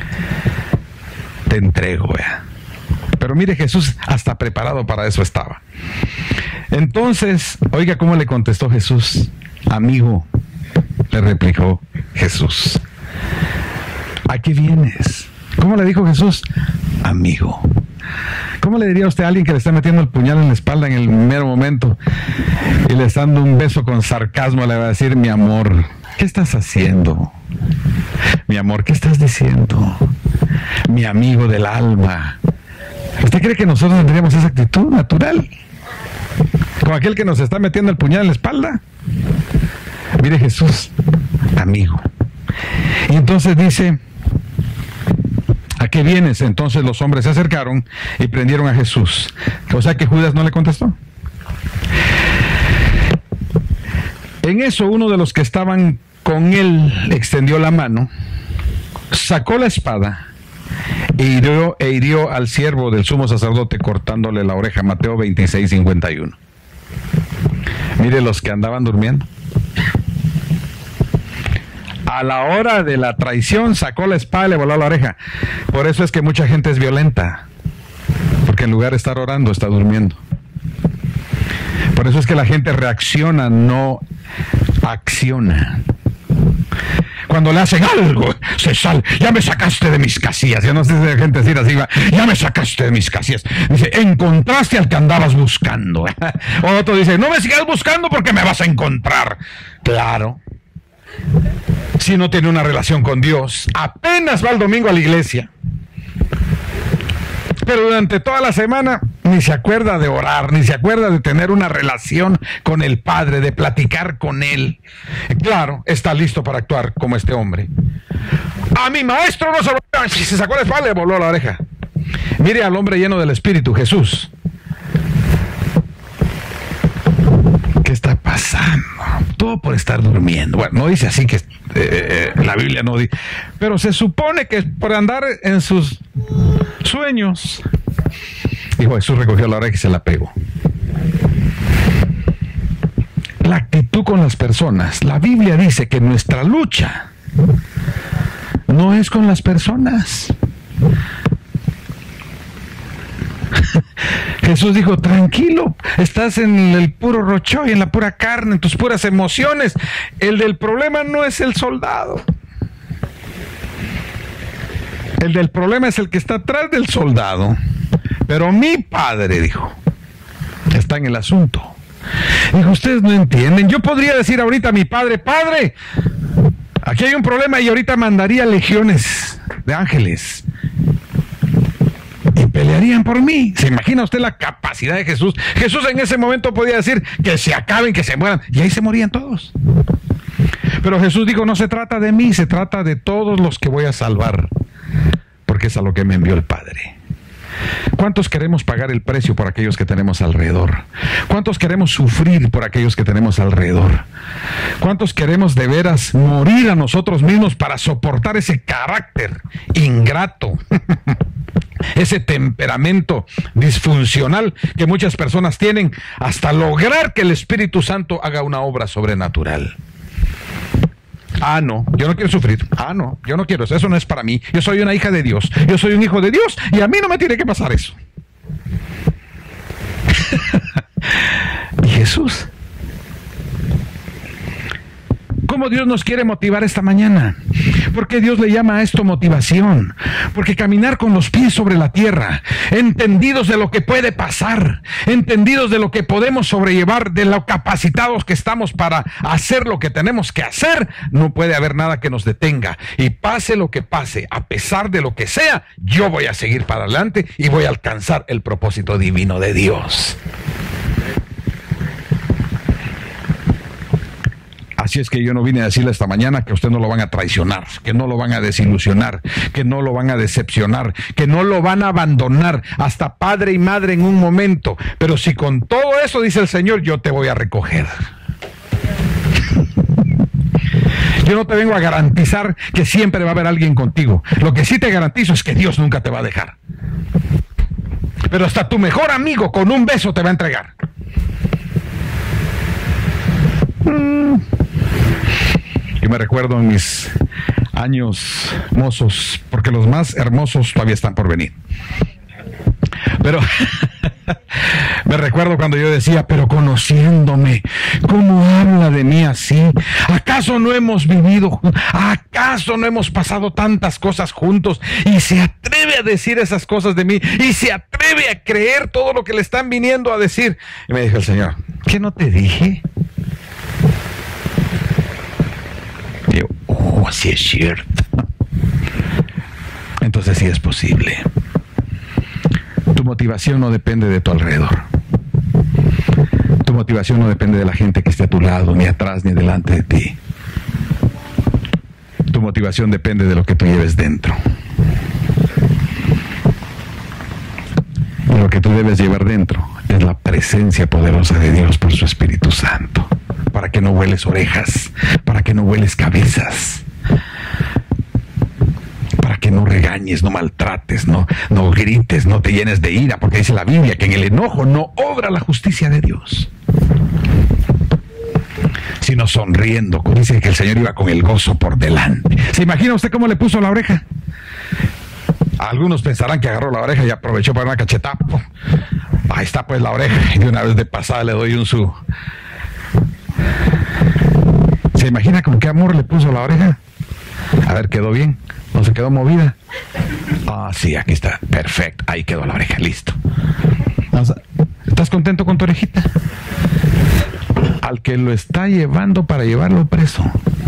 Te entrego, ¿eh? Pero mire, Jesús hasta preparado para eso estaba. Entonces, oiga cómo le contestó Jesús. Amigo, le replicó Jesús, ¿a qué vienes? ¿Cómo le dijo Jesús? Amigo. ¿Cómo le diría a usted a alguien que le está metiendo el puñal en la espalda en el mero momento y le está dando un beso con sarcasmo? Le va a decir, mi amor, ¿qué estás haciendo? Mi amor, ¿qué estás diciendo? Mi amigo del alma. ¿Usted cree que nosotros tendríamos esa actitud natural con aquel que nos está metiendo el puñal en la espalda? Mire Jesús, amigo. Y entonces dice, ¿a qué vienes? Entonces los hombres se acercaron y prendieron a Jesús. O sea que Judas no le contestó. En eso uno de los que estaban con él extendió la mano, sacó la espada e hirió al siervo del sumo sacerdote cortándole la oreja. Mateo 26:51. Mire los que andaban durmiendo. A la hora de la traición sacó la espada y le voló la oreja. Por eso es que mucha gente es violenta, porque en lugar de estar orando está durmiendo. Por eso es que la gente reacciona, no acciona. Cuando le hacen algo, se sale, ya me sacaste de mis casillas. Ya no sé si hay gente decir así, ya me sacaste de mis casillas. Dice, encontraste al que andabas buscando. Otro dice, no me sigas buscando porque me vas a encontrar. Claro. Si no tiene una relación con Dios, apenas va el domingo a la iglesia, pero durante toda la semana ni se acuerda de orar, ni se acuerda de tener una relación con el Padre, de platicar con Él. Claro, está listo para actuar como este hombre. A mi maestro no se sacó la espada, le voló la oreja. Mire al hombre lleno del Espíritu, Jesús. ¿Qué está pasando? Todo por estar durmiendo. Bueno, no dice así, que la Biblia no dice, pero se supone que por andar en sus sueños. Dijo, Jesús recogió la oreja y se la pegó. La actitud con las personas. La Biblia dice que nuestra lucha no es con las personas. Jesús dijo, tranquilo, estás en el puro rocho y en la pura carne, en tus puras emociones. El del problema no es el soldado. El del problema es el que está atrás del soldado. Pero mi Padre, dijo, está en el asunto. Dijo, ustedes no entienden. Yo podría decir ahorita a mi Padre, Padre, aquí hay un problema, y ahorita mandaría legiones de ángeles y pelearían por mí. ¿Se imagina usted la capacidad de Jesús? Jesús en ese momento podía decir que se acaben, que se mueran, y ahí se morían todos. Pero Jesús dijo, no se trata de mí, se trata de todos los que voy a salvar, porque es a lo que me envió el Padre. ¿Cuántos queremos pagar el precio por aquellos que tenemos alrededor? ¿Cuántos queremos sufrir por aquellos que tenemos alrededor? ¿Cuántos queremos de veras morir a nosotros mismos para soportar ese carácter ingrato? Ese temperamento disfuncional que muchas personas tienen hasta lograr que el Espíritu Santo haga una obra sobrenatural. Ah, no, yo no quiero sufrir. Ah, no, yo no quiero eso. Eso no es para mí. Yo soy una hija de Dios. Yo soy un hijo de Dios y a mí no me tiene que pasar eso. ¿Y Jesús? ¿Cómo Dios nos quiere motivar esta mañana? ¿Por qué Dios le llama a esto motivación? Porque caminar con los pies sobre la tierra, entendidos de lo que puede pasar, entendidos de lo que podemos sobrellevar, de lo capacitados que estamos para hacer lo que tenemos que hacer, no puede haber nada que nos detenga. Y pase lo que pase, a pesar de lo que sea, yo voy a seguir para adelante y voy a alcanzar el propósito divino de Dios. Así es que yo no vine a decirle esta mañana que a usted no lo van a traicionar, que no lo van a desilusionar, que no lo van a decepcionar, que no lo van a abandonar, hasta padre y madre en un momento. Pero si con todo eso, dice el Señor, yo te voy a recoger. Yo no te vengo a garantizar que siempre va a haber alguien contigo. Lo que sí te garantizo es que Dios nunca te va a dejar. Pero hasta tu mejor amigo con un beso te va a entregar. Yo me recuerdo en mis años mozos, porque los más hermosos todavía están por venir. Pero me recuerdo cuando yo decía, pero conociéndome, ¿cómo habla de mí así? ¿Acaso no hemos vivido? ¿Acaso no hemos pasado tantas cosas juntos? Y se atreve a decir esas cosas de mí, y se atreve a creer todo lo que le están viniendo a decir. Y me dijo el Señor, ¿qué no te dije? Y yo, oh, sí es cierto. Entonces sí es posible. Tu motivación no depende de tu alrededor. Tu motivación no depende de la gente que esté a tu lado, ni atrás, ni delante de ti. Tu motivación depende de lo que tú lleves dentro. Y lo que tú debes llevar dentro es la presencia poderosa de Dios por su Espíritu Santo. Para que no hueles orejas, para que no hueles cabezas, para que no regañes, no maltrates, no grites, no te llenes de ira, porque dice la Biblia que en el enojo no obra la justicia de Dios, sino sonriendo. Dice que el Señor iba con el gozo por delante. ¿Se imagina usted cómo le puso la oreja? Algunos pensarán que agarró la oreja y aprovechó para una cachetada. Ahí está pues la oreja, y de una vez de pasada le doy un su. ¿Se imagina con qué amor le puso la oreja? A ver, ¿quedó bien? ¿No se quedó movida? Ah, sí, aquí está. Perfecto. Ahí quedó la oreja. Listo. ¿Estás contento con tu orejita? Al que lo está llevando para llevarlo preso.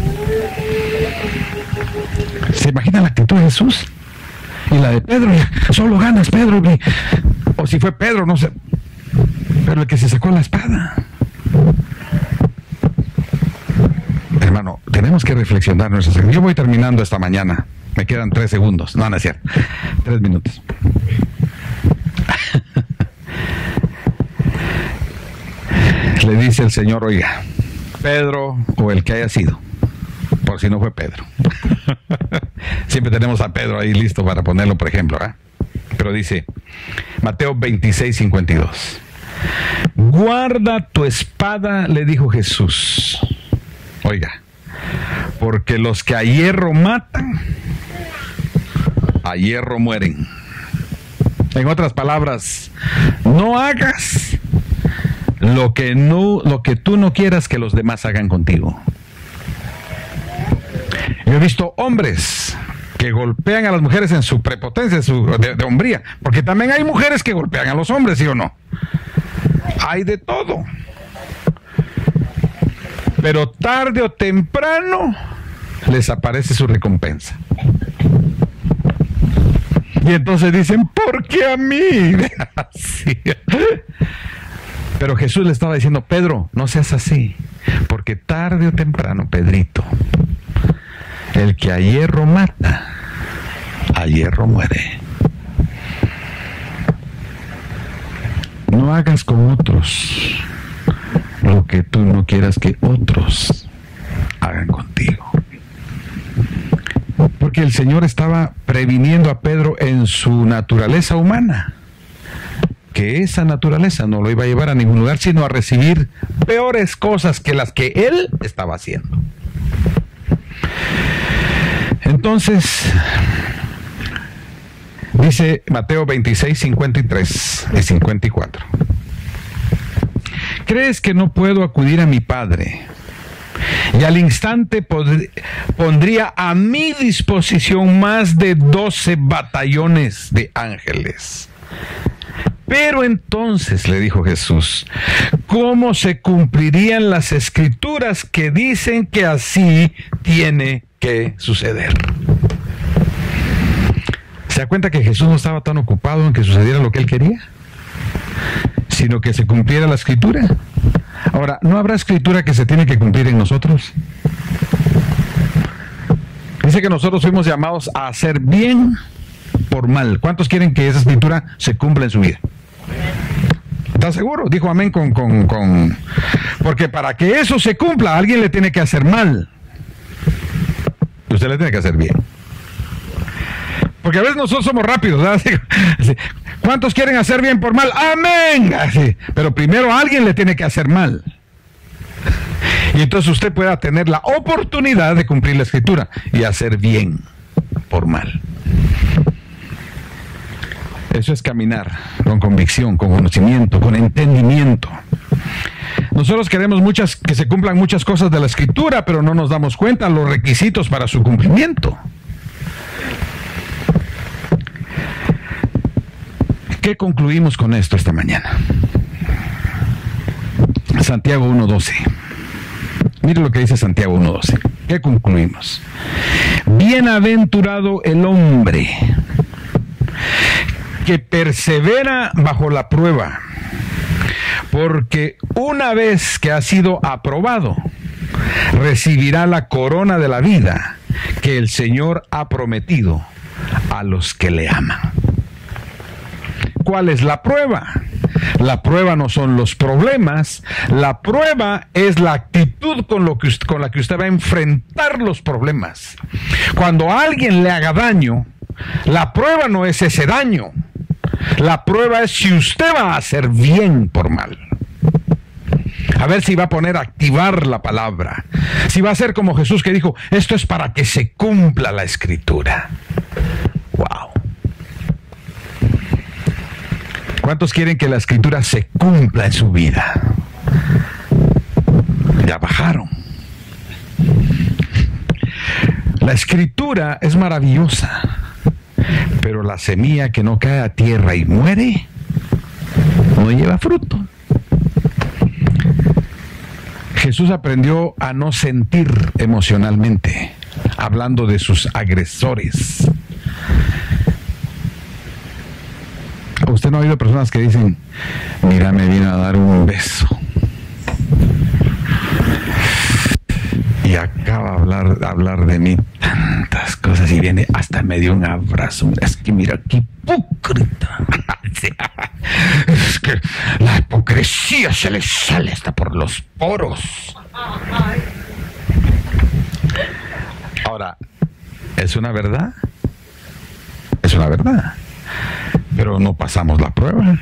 ¿Se imagina la actitud de Jesús? Y la de Pedro. Solo ganas, Pedro. O si fue Pedro, no sé. Pero el que se sacó la espada. Hermano, tenemos que reflexionar nuestras acciones. Yo voy terminando esta mañana. Me quedan 3 segundos. No, no es cierto. 3 minutos. Le dice el Señor, oiga, Pedro o el que haya sido, por si no fue Pedro. Siempre tenemos a Pedro ahí listo para ponerlo, por ejemplo, ¿eh? Pero dice, Mateo 26:52. Guarda tu espada, le dijo Jesús. Oiga, porque los que a hierro matan, a hierro mueren. En otras palabras, no hagas lo que tú no quieras que los demás hagan contigo. Yo he visto hombres que golpean a las mujeres en su prepotencia, de hombría, porque también hay mujeres que golpean a los hombres, ¿sí o no? Hay de todo. Pero tarde o temprano les aparece su recompensa. Y entonces dicen, ¿por qué a mí? Así. Pero Jesús le estaba diciendo, Pedro, no seas así, porque tarde o temprano, Pedrito, el que a hierro mata, a hierro muere. No hagas con otros lo que tú no quieras que otros hagan contigo. Porque el Señor estaba previniendo a Pedro en su naturaleza humana, que esa naturaleza no lo iba a llevar a ningún lugar, sino a recibir peores cosas que las que él estaba haciendo. Entonces, dice Mateo 26, 53 y 54. ¿Crees que no puedo acudir a mi Padre? Y al instante pondría a mi disposición más de 12 batallones de ángeles. Pero entonces, le dijo Jesús, ¿cómo se cumplirían las escrituras que dicen que así tiene que suceder? ¿Se da cuenta que Jesús no estaba tan ocupado en que sucediera lo que él quería, sino que se cumpliera la escritura? Ahora, ¿no habrá escritura que se tiene que cumplir en nosotros? Dice que nosotros fuimos llamados a hacer bien por mal. ¿Cuántos quieren que esa escritura se cumpla en su vida? ¿Estás seguro? Dijo amén porque para que eso se cumpla, alguien le tiene que hacer mal. Y usted le tiene que hacer bien. Porque a veces nosotros somos rápidos, ¿verdad? Así, ¿cuántos quieren hacer bien por mal? ¡Amén! Así. Pero primero alguien le tiene que hacer mal. Y entonces usted pueda tener la oportunidad de cumplir la escritura y hacer bien por mal. Eso es caminar con convicción, con conocimiento, con entendimiento. Nosotros queremos que se cumplan muchas cosas de la escritura, pero no nos damos cuenta de los requisitos para su cumplimiento. ¿Qué concluimos con esto esta mañana? Santiago 1:12. Mire lo que dice Santiago 1:12. ¿Qué concluimos? Bienaventurado el hombre que persevera bajo la prueba, porque una vez que ha sido aprobado, recibirá la corona de la vida que el Señor ha prometido a los que le aman. ¿Cuál es la prueba? La prueba no son los problemas, la prueba es la actitud con la que usted va a enfrentar los problemas. Cuando a alguien le haga daño, la prueba no es ese daño, la prueba es si usted va a hacer bien por mal. A ver si va a poner a activar la palabra, si va a ser como Jesús que dijo, esto es para que se cumpla la escritura. Wow. ¿Cuántos quieren que la escritura se cumpla en su vida? Ya bajaron. La escritura es maravillosa, pero la semilla que no cae a tierra y muere, no lleva fruto. Jesús aprendió a no sentir emocionalmente, hablando de sus agresores. ¿Usted no ha oído personas que dicen, mira, me vino a dar un beso y acaba de hablar de mí tantas cosas y viene hasta me dio un abrazo? Es que mira, qué hipócrita. Es que la hipocresía se le sale hasta por los poros. Ahora, ¿es una verdad? Es una verdad. Pero no pasamos la prueba.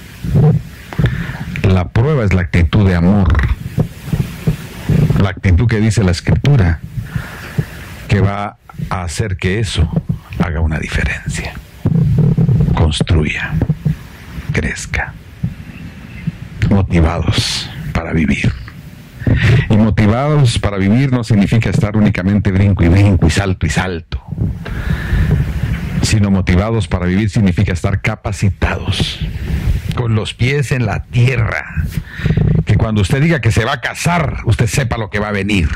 La prueba es la actitud de amor. La actitud que dice la escritura, que va a hacer que eso haga una diferencia. Construya, crezca. Motivados para vivir. Y motivados para vivir no significa estar únicamente brinco y salto y salto. Sino motivados para vivir significa estar capacitados, con los pies en la tierra, que cuando usted diga que se va a casar, usted sepa lo que va a venir.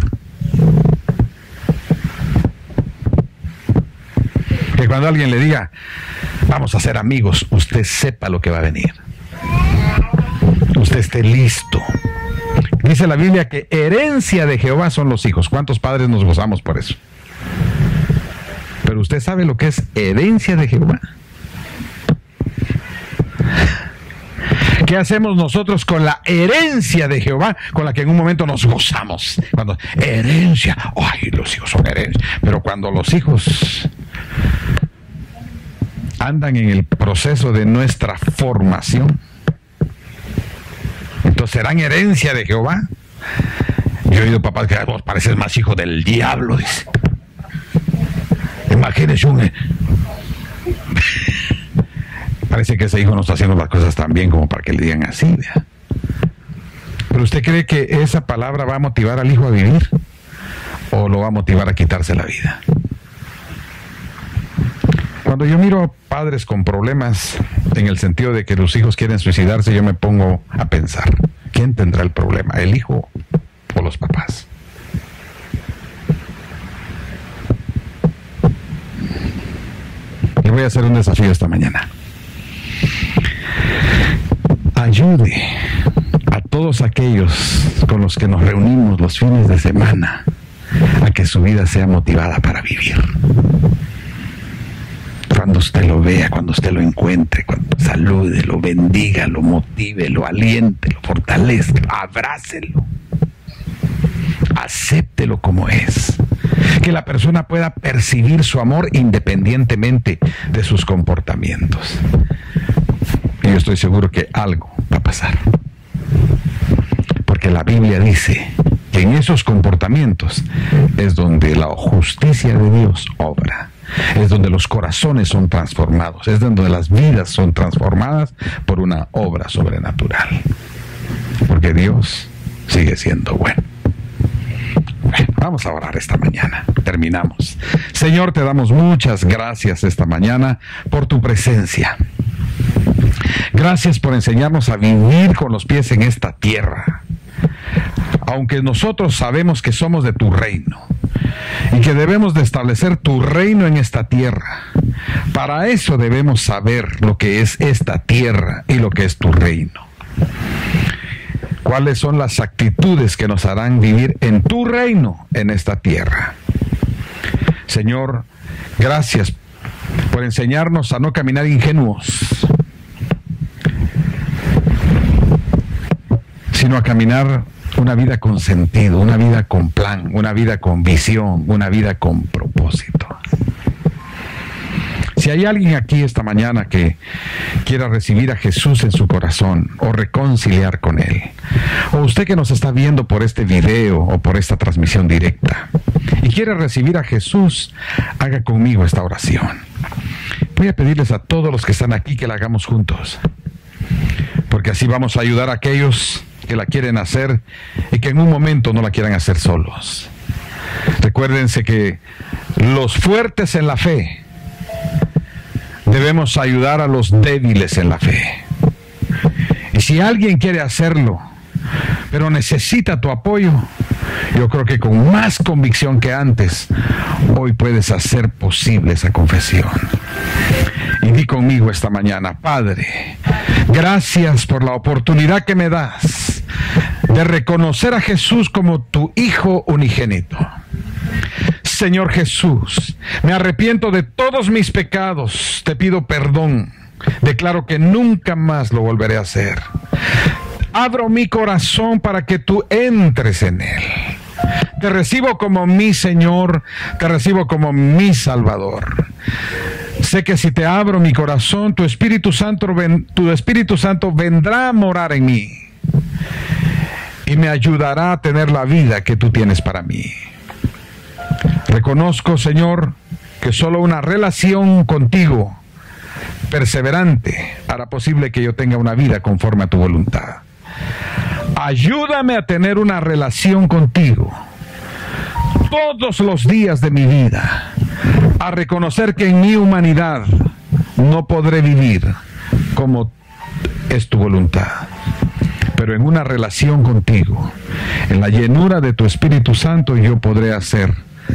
Que cuando alguien le diga, vamos a ser amigos, usted sepa lo que va a venir. Usted esté listo. Dice la Biblia que herencia de Jehová son los hijos. ¿Cuántos padres nos gozamos por eso? Pero usted sabe lo que es herencia de Jehová. ¿Qué hacemos nosotros con la herencia de Jehová, con la que en un momento nos gozamos? Cuando herencia, ay, los hijos son herencia. Pero cuando los hijos andan en el proceso de nuestra formación, entonces serán herencia de Jehová. Yo he oído papás que vos pareces más hijo del diablo, dice. Imagínese parece que ese hijo no está haciendo las cosas tan bien como para que le digan así, ¿vea? Pero ¿usted cree que esa palabra va a motivar al hijo a vivir? ¿O lo va a motivar a quitarse la vida? Cuando yo miro a padres con problemas, en el sentido de que los hijos quieren suicidarse, yo me pongo a pensar, ¿quién tendrá el problema? ¿El hijo o los papás? Le voy a hacer un desafío esta mañana. Ayude a todos aquellos con los que nos reunimos los fines de semana a que su vida sea motivada para vivir. Cuando usted lo vea, cuando usted lo encuentre, cuando salude, lo bendiga, lo motive, lo aliente, lo fortalezca, abrácelo, acéptelo como es. Que la persona pueda percibir su amor independientemente de sus comportamientos. Y yo estoy seguro que algo va a pasar. Porque la Biblia dice que en esos comportamientos es donde la justicia de Dios obra. Es donde los corazones son transformados. Es donde las vidas son transformadas por una obra sobrenatural. Porque Dios sigue siendo bueno. Vamos a orar esta mañana. Terminamos. Señor, te damos muchas gracias esta mañana por tu presencia. Gracias por enseñarnos a vivir con los pies en esta tierra. Aunque nosotros sabemos que somos de tu reino y que debemos de establecer tu reino en esta tierra, para eso debemos saber lo que es esta tierra y lo que es tu reino. ¿Cuáles son las actitudes que nos harán vivir en tu reino en esta tierra? Señor, gracias por enseñarnos a no caminar ingenuos, sino a caminar una vida con sentido, una vida con plan, una vida con visión, una vida con propósito. Si hay alguien aquí esta mañana que quiera recibir a Jesús en su corazón o reconciliar con Él, o usted que nos está viendo por este video o por esta transmisión directa y quiere recibir a Jesús, haga conmigo esta oración. Voy a pedirles a todos los que están aquí que la hagamos juntos, porque así vamos a ayudar a aquellos que la quieren hacer y que en un momento no la quieran hacer solos. Recuérdense que los fuertes en la fe debemos ayudar a los débiles en la fe. Y si alguien quiere hacerlo, pero necesita tu apoyo, yo creo que con más convicción que antes, hoy puedes hacer posible esa confesión. Y di conmigo esta mañana: Padre, gracias por la oportunidad que me das de reconocer a Jesús como tu Hijo unigénito. Señor Jesús, me arrepiento de todos mis pecados, te pido perdón, declaro que nunca más lo volveré a hacer. Abro mi corazón para que tú entres en él. Te recibo como mi Señor, te recibo como mi Salvador. Sé que si te abro mi corazón, tu Espíritu Santo vendrá a morar en mí y me ayudará a tener la vida que tú tienes para mí. Reconozco, Señor, que solo una relación contigo perseverante hará posible que yo tenga una vida conforme a tu voluntad. Ayúdame a tener una relación contigo todos los días de mi vida, a reconocer que en mi humanidad no podré vivir como es tu voluntad, pero en una relación contigo, en la llenura de tu Espíritu Santo, yo podré hacer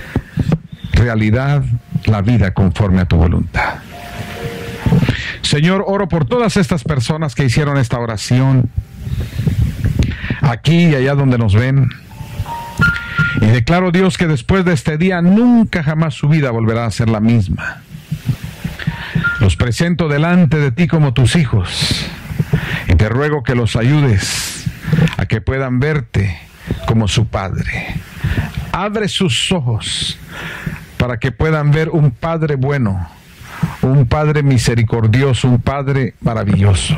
realidad la vida conforme a tu voluntad. Señor, oro por todas estas personas que hicieron esta oración, aquí y allá donde nos ven, y declaro, Dios, que después de este día nunca jamás su vida volverá a ser la misma. Los presento delante de ti como tus hijos y te Te ruego que los ayudes a que puedan verte como su Padre. Abre sus ojos para que puedan ver un Padre bueno, un Padre misericordioso, un Padre maravilloso,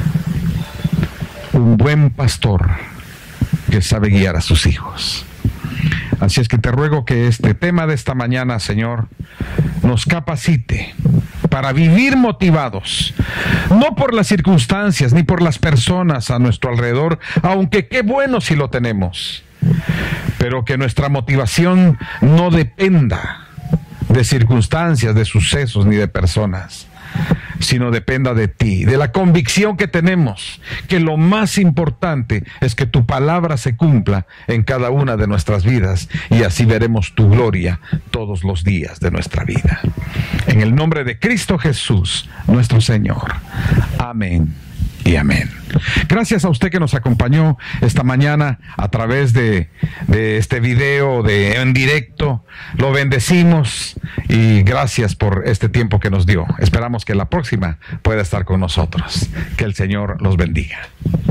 un buen pastor que sabe guiar a sus hijos. Así es que te ruego que este tema de esta mañana, Señor, nos capacite para vivir motivados, no por las circunstancias ni por las personas a nuestro alrededor, aunque qué bueno si lo tenemos, pero que nuestra motivación no dependa de circunstancias, de sucesos ni de personas, sino dependa de ti, de la convicción que tenemos, que lo más importante es que tu palabra se cumpla en cada una de nuestras vidas, y así veremos tu gloria todos los días de nuestra vida. En el nombre de Cristo Jesús, nuestro Señor. Amén y amén. Gracias a usted que nos acompañó esta mañana a través de este video en directo. Lo bendecimos y gracias por este tiempo que nos dio. Esperamos que la próxima pueda estar con nosotros. Que el Señor los bendiga.